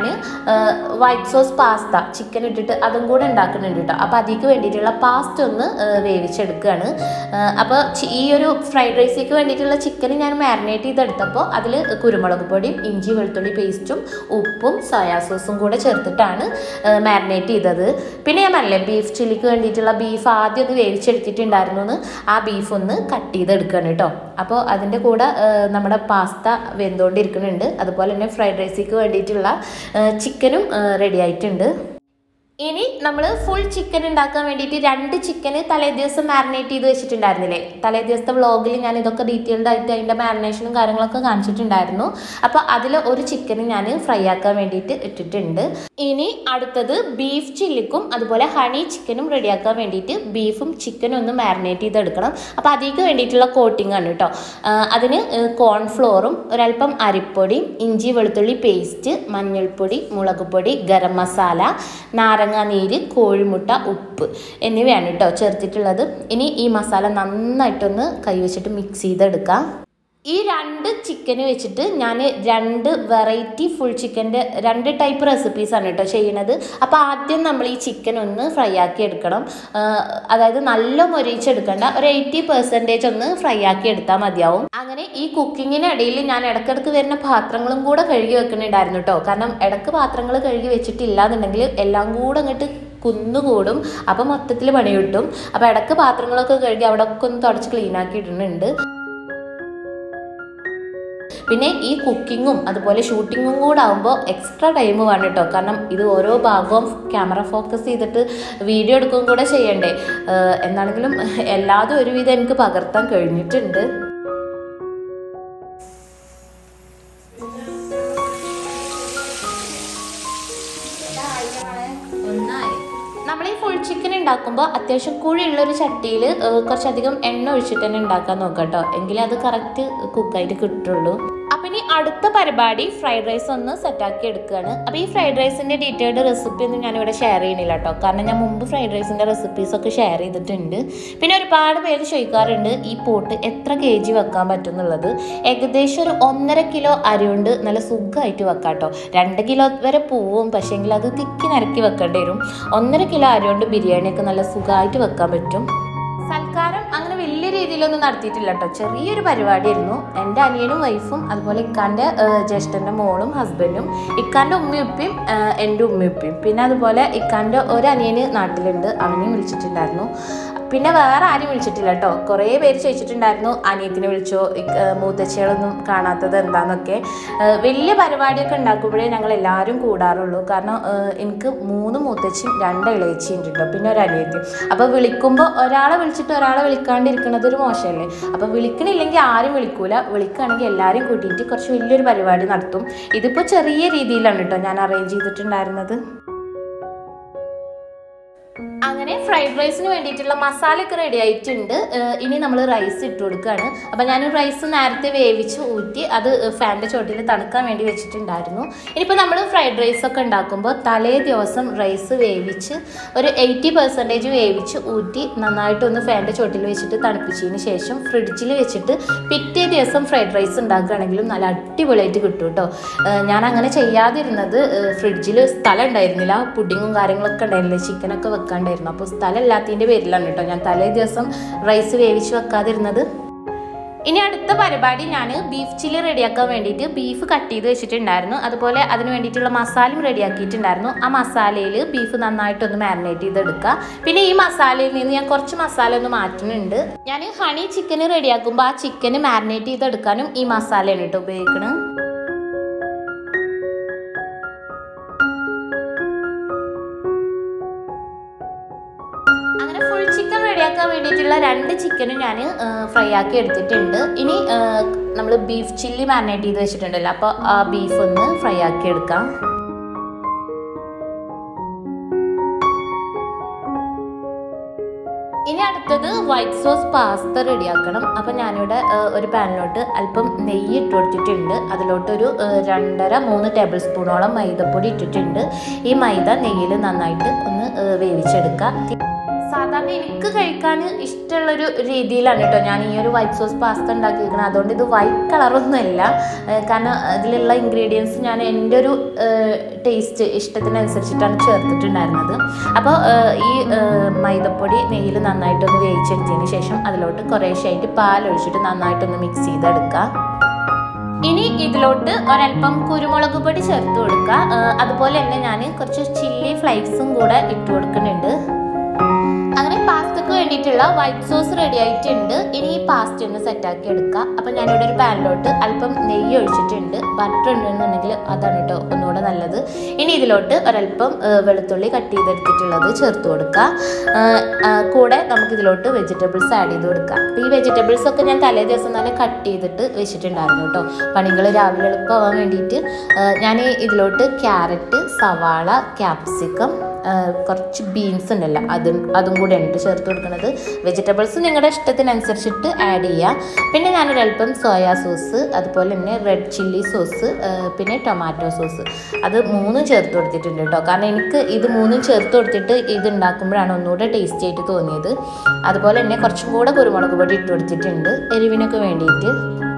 വൈറ്റ് സോസ് പാസ്ത ചിക്കൻ ഇട്ടിട്ട് അതും കൂടെ ഉണ്ടാക്കുന്നുണ്ട് കേട്ടോ. അപ്പോൾ അതിലേക്ക് വേണ്ടിയിട്ടുള്ള പാസ്ത ഒന്ന് വേവിച്ചെടുക്കുകയാണ്. അപ്പോൾ ഈ ഒരു ഫ്രൈഡ് റൈസിക്ക് വേണ്ടിയിട്ടുള്ള ചിക്കൻ ഞാൻ മാരിനേറ്റ് ചെയ്തെടുത്തപ്പോൾ അതിൽ കുരുമുളക് പൊടി, ഇഞ്ചി വെളുത്തുള്ളി പേസ്റ്റും ഉപ്പും സോയാ സോസും കൂടെ ചേർത്തിട്ടാണ് മാരിനേറ്റ് ചെയ്തത്. പിന്നെ ഞാൻ പറഞ്ഞില്ലേ ബീഫ് ചില്ലിക്ക് വേണ്ടിയിട്ടുള്ള ബീഫ് ആദ്യം ഒന്ന് വേവിച്ചെടുത്തിട്ടുണ്ടായിരുന്നു എന്ന്, ആ ബീഫ് ഒന്ന് കട്ട് ചെയ്തെടുക്കുകയാണ് കേട്ടോ. അപ്പോൾ അതിൻ്റെ കൂടെ നമ്മുടെ പാസ്ത വെന്തുകൊണ്ടിരിക്കുന്നുണ്ട്. അതുപോലെ തന്നെ ഫ്രൈഡ് റൈസിക്ക് വേണ്ടിയിട്ടുള്ള ചിക്കനും റെഡി ആയിട്ടുണ്ട്. ഇനി നമ്മൾ ഫുൾ ചിക്കൻ ഉണ്ടാക്കാൻ വേണ്ടിയിട്ട് രണ്ട് ചിക്കന് തലേ ദിവസം മാരിനേറ്റ് ചെയ്ത് വെച്ചിട്ടുണ്ടായിരുന്നില്ലേ. തലേ ദിവസത്തെ വ്ളോഗിൽ ഞാൻ ഇതൊക്കെ ഡീറ്റെയിൽഡ് ആയിട്ട് അതിൻ്റെ മാരിനേഷനും കാര്യങ്ങളൊക്കെ കാണിച്ചിട്ടുണ്ടായിരുന്നു. അപ്പോൾ അതിൽ ഒരു ചിക്കന് ഞാൻ ഫ്രൈ ആക്കാൻ വേണ്ടിയിട്ട് ഇട്ടിട്ടുണ്ട്. ഇനി അടുത്തത് ബീഫ് ചില്ലിക്കും അതുപോലെ ഹണി ചിക്കനും റെഡിയാക്കാൻ വേണ്ടിയിട്ട് ബീഫും ചിക്കനും ഒന്ന് മാരിനേറ്റ് ചെയ്തെടുക്കണം. അപ്പോൾ അതിലേക്ക് വേണ്ടിയിട്ടുള്ള കോട്ടിംഗ് ആണ് കേട്ടോ. അതിന് കോൺഫ്ലോറും ഒരൽപ്പം അരിപ്പൊടി, ഇഞ്ചി വെളുത്തുള്ളി പേസ്റ്റ്, മഞ്ഞൾപ്പൊടി, മുളക് പൊടി, ഗരം മസാല, നാരങ്ങ നീര്, കോഴിമുട്ട, ഉപ്പ് എന്നിവയാണ് കേട്ടോ ചേർത്തിട്ടുള്ളത്. ഇനി ഈ മസാല നന്നായിട്ടൊന്ന് കൈവച്ചിട്ട് മിക്സ് ചെയ്തെടുക്കാം. ഈ രണ്ട് ചിക്കന് വെച്ചിട്ട് ഞാൻ രണ്ട് വെറൈറ്റി ഫുൾ ചിക്കൻ്റെ രണ്ട് ടൈപ്പ് റെസിപ്പീസാണ് കേട്ടോ ചെയ്യണത്. അപ്പോൾ ആദ്യം നമ്മൾ ഈ ചിക്കൻ ഒന്ന് ഫ്രൈ ആക്കി എടുക്കണം. അതായത് നല്ല മൊരിച്ചെടുക്കേണ്ട, ഒരു എയ്റ്റി പെർസെൻറ്റേജ് ഒന്ന് ഫ്രൈ ആക്കി എടുത്താൽ മതിയാവും. അങ്ങനെ ഈ കുക്കിങ്ങിനിടയിൽ ഞാൻ ഇടയ്ക്കിടയ്ക്ക് വരുന്ന പാത്രങ്ങളും കൂടെ കഴുകി വെക്കുന്നുണ്ടായിരുന്നു കേട്ടോ. കാരണം ഇടയ്ക്ക് പാത്രങ്ങൾ കഴുകി വെച്ചിട്ടില്ല എന്നുണ്ടെങ്കിൽ എല്ലാം കൂടെ അങ്ങോട്ട് കുന്നുകൂടും, അപ്പം മൊത്തത്തിൽ പണി കിട്ടും. അപ്പോൾ ഇടയ്ക്ക് പാത്രങ്ങളൊക്കെ കഴുകി അവിടെ ഒക്കെ ഒന്ന് തുടച്ച് ക്ലീൻ ആക്കി ഇടുന്നുണ്ട്. പിന്നെ ഈ കുക്കിങ്ങും അതുപോലെ ഷൂട്ടിങ്ങും കൂടെ ആകുമ്പോൾ എക്സ്ട്രാ ടൈം വേണം കേട്ടോ. കാരണം ഇത് ഓരോ ഭാഗവും ക്യാമറ ഫോക്കസ് ചെയ്തിട്ട് വീഡിയോ എടുക്കുകയും കൂടെ ചെയ്യണ്ടേ. എന്നാണെങ്കിലും എല്ലാതും ഒരുവിധം എനിക്ക് പകർത്താൻ കഴിഞ്ഞിട്ടുണ്ട്. നമ്മൾ ഈ ഫുൾ ചിക്കൻ ഉണ്ടാക്കുമ്പോൾ അത്യാവശ്യം കുഴിയുള്ളൊരു ചട്ടിയിൽ കുറച്ചധികം എണ്ണ ഒഴിച്ചിട്ട് തന്നെ ഉണ്ടാക്കാൻ നോക്കാം കേട്ടോ. എങ്കിലേ അത് കറക്റ്റ് കുക്കായിട്ട് കിട്ടുള്ളൂ. അപ്പം ഇനി അടുത്ത പരിപാടി ഫ്രൈഡ് റൈസ് ഒന്ന് സെറ്റാക്കി എടുക്കുകയാണ്. അപ്പോൾ ഈ ഫ്രൈഡ് റൈസിൻ്റെ ഡീറ്റെയിൽഡ് റെസിപ്പി ഒന്നും ഞാനിവിടെ ഷെയർ ചെയ്യണില്ല കേട്ടോ. കാരണം ഞാൻ മുമ്പ് ഫ്രൈഡ് റൈസിൻ്റെ റെസിപ്പീസൊക്കെ ഷെയർ ചെയ്തിട്ടുണ്ട്. പിന്നെ ഒരുപാട് പേര് ചോദിക്കാറുണ്ട് ഈ പോട്ട് എത്ര കെ ജി വെക്കാൻ പറ്റും എന്നുള്ളത്. ഏകദേശം ഒരു ഒന്നര കിലോ അരി കൊണ്ട് നല്ല സുഖമായിട്ട് വെക്കാം കേട്ടോ. രണ്ട് കിലോ വരെ പോവും, പക്ഷേങ്കിൽ അത് തിക്കി നിരക്കി വെക്കേണ്ടി വരും. ഒന്നര കിലോ അരി കൊണ്ട് ബിരിയാണിയൊക്കെ നല്ല സുഖമായിട്ട് വെക്കാൻ പറ്റും. സൽക്കാരം അങ്ങനെ വലിയ രീതിയിലൊന്നും നടത്തിയിട്ടില്ല കേട്ടോ. ചെറിയൊരു പരിപാടിയായിരുന്നു. എൻ്റെ അനിയനും വൈഫും അതുപോലെ ഇക്കാൻ്റെ ജ്യേഷ്ഠൻ്റെ മോളും ഹസ്ബൻഡും, ഇക്കാൻ്റെ ഉമ്മയും ഉപ്പയും എൻ്റെ ഉമ്മയും ഉപ്പയും, പിന്നെ അതുപോലെ ഇക്കാൻ്റെ ഒരു അനിയന് നാട്ടിലുണ്ട്, അവനെയും വിളിച്ചിട്ടുണ്ടായിരുന്നു. പിന്നെ വേറെ ആരും വിളിച്ചിട്ടില്ല കേട്ടോ. കുറേ പേര് ചോദിച്ചിട്ടുണ്ടായിരുന്നു അനിയത്തിനെ വിളിച്ചോ, മൂത്തച്ചികളൊന്നും കാണാത്തത് എന്താണെന്നൊക്കെ. വലിയ പരിപാടിയൊക്കെ ഉണ്ടാക്കുമ്പോഴേ ഞങ്ങൾ എല്ലാവരും കൂടാറുള്ളൂ. കാരണം എനിക്ക് മൂന്ന് മൂത്തച്ചിയും രണ്ട് ഇളയച്ചിയും ഉണ്ട് കേട്ടോ, പിന്നെ ഒരു അനിയത്തി. അപ്പോൾ വിളിക്കുമ്പോൾ ഒരാളെ വിളിച്ചിട്ട് ഒരാളെ വിളിക്കാണ്ടിരിക്കുന്നത് ഒരു മോശമല്ലേ. അപ്പോൾ വിളിക്കണില്ലെങ്കിൽ ആരും വിളിക്കൂല, വിളിക്കുകയാണെങ്കിൽ എല്ലാവരും കൂട്ടിയിട്ട് കുറച്ച് വലിയൊരു പരിപാടി നടത്തും. ഇതിപ്പോൾ ചെറിയ രീതിയിലാണ് കേട്ടോ ഞാൻ അറേഞ്ച് ചെയ്തിട്ടുണ്ടായിരുന്നത്. അങ്ങനെ ഫ്രൈഡ് റൈസിന് വേണ്ടിയിട്ടുള്ള മസാലയൊക്കെ റെഡി ആയിട്ടുണ്ട്. ഇനി നമ്മൾ റൈസ് ഇട്ട് കൊടുക്കുകയാണ്. അപ്പം ഞാൻ റൈസ് നേരത്തെ വേവിച്ച് ഊറ്റി അത് ഫാനിൻ്റെ ചോട്ടിൽ തണുക്കാൻ വേണ്ടി വെച്ചിട്ടുണ്ടായിരുന്നു. ഇനിയിപ്പോൾ നമ്മൾ ഫ്രൈഡ് റൈസൊക്കെ ഉണ്ടാക്കുമ്പോൾ തലേ ദിവസം റൈസ് വേവിച്ച് ഒരു എയ്റ്റി പെർസെൻറ്റേജ് വേവിച്ച് ഊറ്റി നന്നായിട്ടൊന്ന് ഫാനിൻ്റെ ചോട്ടിൽ വെച്ചിട്ട് തണുപ്പിച്ചതിന് ശേഷം ഫ്രിഡ്ജിൽ വെച്ചിട്ട് പിറ്റേ ദിവസം ഫ്രൈഡ് റൈസ് ഉണ്ടാക്കുകയാണെങ്കിലും നല്ല അടിപൊളിയായിട്ട് കിട്ടും കേട്ടോ. ഞാൻ അങ്ങനെ ചെയ്യാതിരുന്നത് ഫ്രിഡ്ജിൽ സ്ഥലം ഉണ്ടായിരുന്നില്ല, പുഡിങ്ങും കാര്യങ്ങളൊക്കെ ഉണ്ടായിരുന്നില്ല, ചിക്കനൊക്കെ വെക്കാണ്ടായിരുന്നു. അപ്പോൾ സ്ഥലമില്ലാത്തതിൻ്റെ പേരിലാണ് കേട്ടോ ഞാൻ തലേ ദിവസം റൈസ് വേവിച്ച് വെക്കാതിരുന്നത്. ഇനി അടുത്ത പരിപാടി ഞാൻ ബീഫ് ചില്ലി റെഡിയാക്കാൻ വേണ്ടിയിട്ട് ബീഫ് കട്ട് ചെയ്ത് വെച്ചിട്ടുണ്ടായിരുന്നു. അതുപോലെ അതിന് വേണ്ടിയിട്ടുള്ള മസാലയും റെഡിയാക്കിയിട്ടുണ്ടായിരുന്നു. ആ മസാലയിൽ ബീഫ് നന്നായിട്ടൊന്ന് മാരിനേറ്റ് ചെയ്തെടുക്കുക. പിന്നെ ഈ മസാലയിൽ നിന്ന് ഞാൻ കുറച്ച് മസാല ഒന്ന് മാറ്റുന്നുണ്ട്. ഞാൻ ഹണി ചിക്കന് റെഡിയാക്കുമ്പോൾ ആ ചിക്കന് മാരിനേറ്റ് ചെയ്തെടുക്കാനും ഈ മസാലയാണ് കേട്ടോ ഉപയോഗിക്കുന്നത്. അങ്ങനെ ഫുൾ ചിക്കൻ റെഡിയാക്കാൻ വേണ്ടിയിട്ടുള്ള രണ്ട് ചിക്കനും ഞാൻ ഫ്രൈ ആക്കി എടുത്തിട്ടുണ്ട്. ഇനി നമ്മൾ ബീഫ് ചില്ലി മാരിനേറ്റ് ചെയ്ത് വെച്ചിട്ടുണ്ടല്ലോ, അപ്പോൾ ആ ബീഫ് ഒന്ന് ഫ്രൈ ആക്കി എടുക്കാം. ഇനി അടുത്തത് വൈറ്റ് സോസ് പാസ്ത റെഡിയാക്കണം. അപ്പം ഞാനിവിടെ ഒരു പാനിലോട്ട് അല്പം നെയ്യ് ഇട്ട് കൊടുത്തിട്ടുണ്ട്. അതിലോട്ടൊരു രണ്ടര മൂന്ന് ടേബിൾ സ്പൂണോളം മൈദപ്പൊടി ഇട്ടിട്ടുണ്ട്. ഈ മൈദ നെയ്യിൽ നന്നായിട്ട് ഒന്ന് വേവിച്ചെടുക്കുക. സാധാരണ എനിക്ക് കഴിക്കാൻ ഇഷ്ടമുള്ളൊരു രീതിയിലാണ് കേട്ടോ ഞാൻ ഈ ഒരു വൈറ്റ് സോസ് പാസ്ത ഉണ്ടാക്കിയിരിക്കുന്നത്. അതുകൊണ്ട് ഇത് വൈറ്റ് കളറൊന്നുമല്ല, കാരണം ഇതിലുള്ള ഇൻഗ്രീഡിയൻസ് ഞാൻ എൻ്റെ ഒരു ടേസ്റ്റ് ഇഷ്ടത്തിനനുസരിച്ചിട്ടാണ് ചേർത്തിട്ടുണ്ടായിരുന്നത്. അപ്പോൾ ഈ മൈദപ്പൊടി നെയ്യിൽ നന്നായിട്ടൊന്ന് വേവിച്ചെടുത്തതിന് ശേഷം അതിലോട്ട് കുറേശ്ശായിട്ട് പാലൊഴിച്ചിട്ട് നന്നായിട്ടൊന്ന് മിക്സ് ചെയ്തെടുക്കുക. ഇനി ഇതിലോട്ട് ഒരൽപ്പം കുരുമുളക് പൊടി ചേർത്ത് കൊടുക്കുക. അതുപോലെ തന്നെ ഞാൻ കുറച്ച് ചില്ലി ഫ്ലേക്സും കൂടെ ഇട്ട് കൊടുക്കുന്നുണ്ട്. അങ്ങനെ പാസ്തക്ക് വേണ്ടിയിട്ടുള്ള വൈറ്റ് സോസ് റെഡി ആയിട്ടുണ്ട്. ഇനി ഈ പാസ്ത ഒന്ന് സെറ്റാക്കി എടുക്കുക. അപ്പം ഞാനിവിടെ ഒരു പാനിലോട്ട് അല്പം നെയ്യ് ഒഴിച്ചിട്ടുണ്ട്. ബട്ടർ ഉണ്ടെന്നുണ്ടെങ്കിൽ അതാണ് കേട്ടോ ഒന്നുകൂടെ നല്ലത്. ഇനി ഇതിലോട്ട് ഒരല്പം വെളുത്തുള്ളി കട്ട് ചെയ്തെടുത്തിട്ടുള്ളത് ചേർത്ത് കൊടുക്കുക. കൂടെ നമുക്കിതിലോട്ട് വെജിറ്റബിൾസ് ആഡ് ചെയ്ത് കൊടുക്കുക. അപ്പോൾ ഈ വെജിറ്റബിൾസ് ഒക്കെ ഞാൻ തലേ ദിവസം തന്നെ കട്ട് ചെയ്തിട്ട് വെച്ചിട്ടുണ്ടായിരുന്നു കേട്ടോ, പണികൾ രാവിലെ എളുപ്പമാവാൻ വേണ്ടിയിട്ട്. ഞാൻ ഇതിലോട്ട് ക്യാരറ്റ്, സവാള, ക്യാപ്സിക്കം, കുറച്ച് ബീൻസ് ഉണ്ടല്ലോ അതും അതും കൂടെ ഉണ്ട് ചേർത്ത് കൊടുക്കുന്നത്. വെജിറ്റബിൾസ് നിങ്ങളുടെ ഇഷ്ടത്തിനനുസരിച്ചിട്ട് ആഡ് ചെയ്യുക. പിന്നെ ഞാനൊരൽപ്പം സോയാ സോസ്, അതുപോലെ തന്നെ റെഡ് ചില്ലി സോസ്, പിന്നെ ടൊമാറ്റോ സോസ്, അത് മൂന്നും ചേർത്ത് കൊടുത്തിട്ടുണ്ട് കേട്ടോ. കാരണം എനിക്ക് ഇത് മൂന്നും ചേർത്ത് കൊടുത്തിട്ട് ഇത് ഉണ്ടാക്കുമ്പോഴാണ് ഒന്നുകൂടെ ടേസ്റ്റി ആയിട്ട് തോന്നിയത്. അതുപോലെ തന്നെ കുറച്ചും കൂടെ കുരുമുളക് പൊടി ഇട്ട് കൊടുത്തിട്ടുണ്ട് എരിവിനൊക്കെ വേണ്ടിയിട്ട്.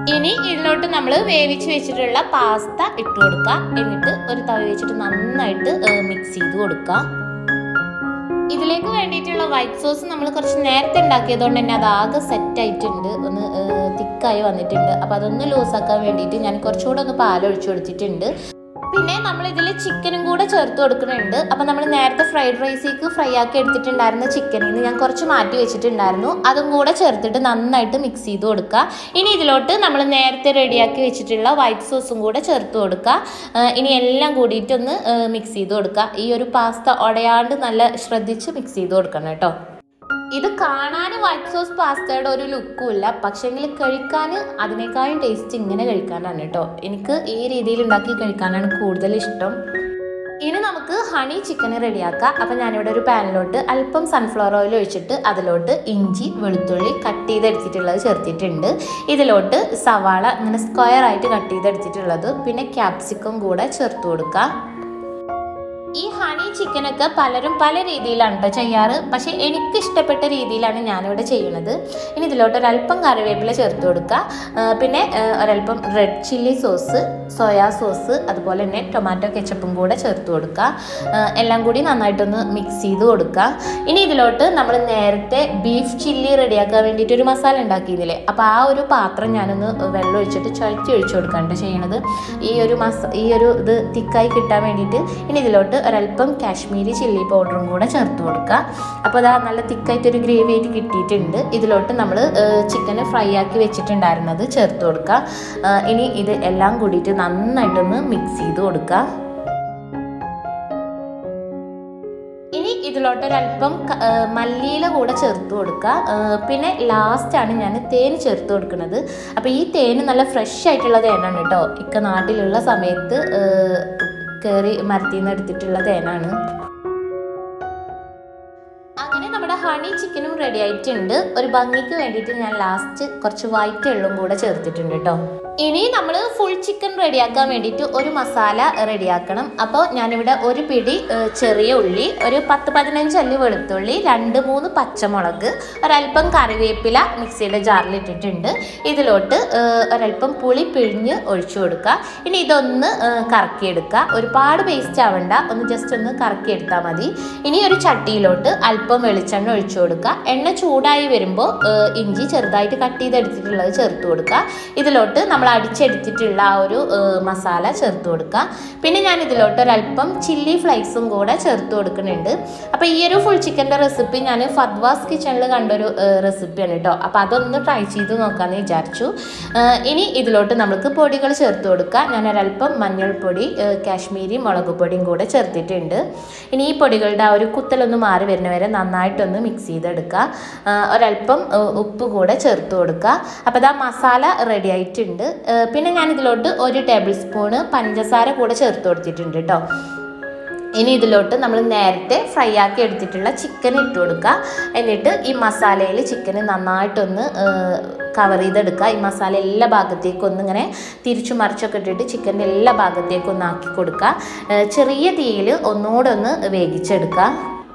ഇനി ഇതിലോട്ട് നമ്മൾ വേവിച്ച് വെച്ചിട്ടുള്ള പാസ്ത ഇട്ട് കൊടുക്കുക. എന്നിട്ട് ഒരു തവി വെച്ചിട്ട് നന്നായിട്ട് മിക്സ് ചെയ്ത് കൊടുക്കുക. ഇതിലേക്ക് വേണ്ടിയിട്ടുള്ള വൈറ്റ് സോസ് നമ്മൾ കുറച്ച് നേരത്തെ ഉണ്ടാക്കിയതുകൊണ്ട് തന്നെ അത് ആകെ സെറ്റ് ആയിട്ടുണ്ട്, ഒന്ന് തിക്കായി വന്നിട്ടുണ്ട്. അപ്പോൾ അതൊന്ന് ലൂസാക്കാൻ വേണ്ടിയിട്ട് ഞാൻ കുറച്ചുകൂടെ ഒന്ന് പാലൊഴിച്ചു കൊടുത്തിട്ടുണ്ട്. പിന്നെ നമ്മൾ ഇതിൽ ചിക്കനും കൂടെ ചേർത്ത് കൊടുക്കുന്നുണ്ട്. അപ്പം നമ്മൾ നേരത്തെ ഫ്രൈഡ് റൈസിലേക്ക് ഫ്രൈ ആക്കി എടുത്തിട്ടുണ്ടായിരുന്ന ചിക്കനിൽ നിന്ന് ഞാൻ കുറച്ച് മാറ്റി വെച്ചിട്ടുണ്ടായിരുന്നു, അതും കൂടെ ചേർത്തിട്ട് നന്നായിട്ട് മിക്സ് ചെയ്ത് കൊടുക്കുക. ഇനി ഇതിലോട്ട് നമ്മൾ നേരത്തെ റെഡിയാക്കി വെച്ചിട്ടുള്ള വൈറ്റ് സോസും കൂടെ ചേർത്ത് കൊടുക്കുക. ഇനി എല്ലാം കൂടിയിട്ടൊന്ന് മിക്സ് ചെയ്ത് കൊടുക്കുക. ഈ ഒരു പാസ്ത ഉടയാണ്ട് നല്ല ശ്രദ്ധിച്ച് മിക്സ് ചെയ്ത് കൊടുക്കണം കേട്ടോ. ഇത് കാണാൻ വൈറ്റ് സോസ് പാസ്തയുടെ ഒരു ലുക്കും ഇല്ല, പക്ഷേങ്കിൽ കഴിക്കാൻ അതിനേക്കാളും ടേസ്റ്റ് ഇങ്ങനെ കഴിക്കാനാണ് കേട്ടോ. എനിക്ക് ഈ രീതിയിൽ ഉണ്ടാക്കി കഴിക്കാനാണ് കൂടുതൽ ഇഷ്ടം. ഇനി നമുക്ക് ഹണി ചിക്കൻ റെഡിയാക്കാം. അപ്പം ഞാനിവിടെ ഒരു പാനിലോട്ട് അല്പം സൺഫ്ലവർ ഓയിൽ ഒഴിച്ചിട്ട് അതിലോട്ട് ഇഞ്ചി വെളുത്തുള്ളി കട്ട് ചെയ്തെടുത്തിട്ടുള്ളത് ചേർത്തിട്ടുണ്ട്. ഇതിലോട്ട് സവാള ഇങ്ങനെ സ്ക്വയർ ആയിട്ട് കട്ട് ചെയ്തെടുത്തിട്ടുള്ളത് പിന്നെ ക്യാപ്സിക്കം കൂടെ ചേർത്ത് കൊടുക്കാം. ഈ ഹണി ചിക്കനൊക്കെ പലരും പല രീതിയിലാണ് കേട്ടോ ചെയ്യാറ്, പക്ഷേ എനിക്ക് ഇഷ്ടപ്പെട്ട രീതിയിലാണ് ഞാനിവിടെ ചെയ്യുന്നത്. ഇനി ഇതിലോട്ട് ഒരല്പം കറിവേപ്പില ചേർത്ത് കൊടുക്കുക. പിന്നെ ഒരല്പം red chilli sauce, soya sauce, അതുപോലെ തന്നെ ടൊമാറ്റോ കെച്ചപ്പും കൂടെ ചേർത്ത് കൊടുക്കുക. എല്ലാം കൂടി നന്നായിട്ടൊന്ന് മിക്സ് ചെയ്ത് കൊടുക്കുക. ഇനി ഇതിലോട്ട് നമ്മൾ നേരത്തെ ബീഫ് ചില്ലി റെഡിയാക്കാൻ വേണ്ടിയിട്ട് ഒരു മസാല ഉണ്ടാക്കിയിരുന്നില്ലേ, അപ്പോൾ ആ ഒരു പാത്രം ഞാനൊന്ന് വെള്ളം ഒഴിച്ചിട്ട് ചുഴറ്റി ഒഴിച്ചു കൊടുക്കാണ്ട് ചെയ്യണത്, ഈ ഒരു മസ ഈ ഒരു ഇത് തിക്കായി കിട്ടാൻ വേണ്ടിയിട്ട്. ഇനി ഇതിലോട്ട് ഒരല്പം കാശ്മീരി ചില്ലി പൗഡറും കൂടെ ചേർത്ത് കൊടുക്കുക. അപ്പോൾ അതാ നല്ല തിക്കായിട്ടൊരു ഗ്രേവി ആയിട്ട് കിട്ടിയിട്ടുണ്ട്. ഇതിലോട്ട് നമ്മൾ ചിക്കന് ഫ്രൈ ആക്കി വെച്ചിട്ടുണ്ടായിരുന്നത് ചേർത്ത് കൊടുക്കുക. ഇനി ഇത് എല്ലാം കൂടിയിട്ട് നന്നായിട്ടൊന്ന് മിക്സ് ചെയ്ത് കൊടുക്കുക. ഇനി ഇതിലോട്ടൊരല്പം മല്ലിയില കൂടെ ചേർത്ത് കൊടുക്കുക. പിന്നെ ലാസ്റ്റാണ് ഞാൻ തേൻ ചേർത്ത് കൊടുക്കുന്നത്. അപ്പോൾ ഈ തേന് നല്ല ഫ്രഷ് ആയിട്ടുള്ള തേനാണ് കേട്ടോ. ഇക്ക നാട്ടിലുള്ള സമയത്ത് കയറി മരത്തിൽ നിന്ന് എടുത്തിട്ടുള്ള തേനാണ്. അങ്ങനെ നമ്മുടെ ഹണി ചിക്കനും റെഡി ആയിട്ടുണ്ട്. ഒരു ഭംഗിക്ക് വേണ്ടിയിട്ട് ഞാൻ ലാസ്റ്റ് കുറച്ച് വൈറ്റ് എള്ളും കൂടെ ചേർത്തിട്ടുണ്ട് കേട്ടോ. ഇനി നമ്മൾ ഫുൾ ചിക്കൻ റെഡിയാക്കാൻ വേണ്ടിയിട്ട് ഒരു മസാല റെഡിയാക്കണം. അപ്പോൾ ഞാനിവിടെ ഒരു പിടി ചെറിയ ഉള്ളി, ഒരു പത്ത് പതിനഞ്ച് അല്ലി വെളുത്തുള്ളി, രണ്ട് മൂന്ന് പച്ചമുളക്, ഒരല്പം കറിവേപ്പില മിക്സിയുടെ ജാറിൽ ഇട്ടിട്ടുണ്ട്. ഇതിലോട്ട് ഒരല്പം പുളി പിഴിഞ്ഞ് ഒഴിച്ചു കൊടുക്കുക. ഇനി ഇതൊന്ന് കറക്കിയെടുക്കുക. ഒരുപാട് പേസ്റ്റ് ആവണ്ട, ഒന്ന് ജസ്റ്റ് ഒന്ന് കറക്കിയെടുത്താൽ മതി. ഇനി ഒരു ചട്ടിയിലോട്ട് അല്പം വെളിച്ചെണ്ണ ഒഴിച്ചു കൊടുക്കുക. എണ്ണ ചൂടായി വരുമ്പോൾ ഇഞ്ചി ചെറുതായിട്ട് കട്ട് ചെയ്തെടുത്തിട്ടുള്ളത് ചേർത്ത് കൊടുക്കുക. ഇതിലോട്ട് നമ്മൾ അടിച്ചെടുത്തിട്ടുള്ള ആ ഒരു മസാല ചേർത്ത് കൊടുക്കുക. പിന്നെ ഞാൻ ഇതിലോട്ട് ഒരല്പം ചില്ലി ഫ്ലേക്സും കൂടെ ചേർത്ത് കൊടുക്കുന്നുണ്ട്. അപ്പോൾ ഈ ഒരു ഫുൾ ചിക്കൻ്റെ റെസിപ്പി ഞാൻ ഫദ്വാസ് കിച്ചണിൽ കണ്ടൊരു റെസിപ്പിയാണ് കേട്ടോ. അപ്പോൾ അതൊന്ന് ട്രൈ ചെയ്ത് നോക്കാമെന്ന് വിചാരിച്ചു. ഇനി ഇതിലോട്ട് നമുക്ക് പൊടികൾ ചേർത്ത് കൊടുക്കുക. ഞാൻ ഒരല്പം മഞ്ഞൾപ്പൊടി, കാശ്മീരി മുളക് പൊടിയും കൂടെ ചേർത്തിട്ടുണ്ട്. ഇനി ഈ പൊടികളുടെ ആ ഒരു കുത്തലൊന്ന് മാറി വരുന്നവരെ നന്നായിട്ടൊന്ന് മിക്സ് ചെയ്തെടുക്കുക. ഒരല്പം ഉപ്പ് കൂടെ ചേർത്ത് കൊടുക്കുക. അപ്പോൾ ഇതാ മസാല റെഡി ആയിട്ടുണ്ട്. പിന്നെ ഞാനിതിലോട്ട് ഒരു ടേബിൾ സ്പൂണ് പഞ്ചസാര കൂടെ ചേർത്ത് കൊടുത്തിട്ടുണ്ട് കേട്ടോ. ഇനി ഇതിലോട്ട് നമ്മൾ നേരത്തെ ഫ്രൈ ആക്കി എടുത്തിട്ടുള്ള ചിക്കൻ ഇട്ട് കൊടുക്കുക. എന്നിട്ട് ഈ മസാലയിൽ ചിക്കന് നന്നായിട്ടൊന്ന് കവർ ചെയ്തെടുക്കുക. ഈ മസാല എല്ലാ ഭാഗത്തേക്കും ഒന്നിങ്ങനെ തിരിച്ചു മറിച്ചൊക്കെ ഇട്ടിട്ട് ചിക്കൻ്റെ എല്ലാ ഭാഗത്തേക്കും ഒന്ന് ആക്കി കൊടുക്കുക. ചെറിയ തീയിൽ ഒന്നുകൂടെ ഒന്ന് വേവിച്ചെടുക്കുക.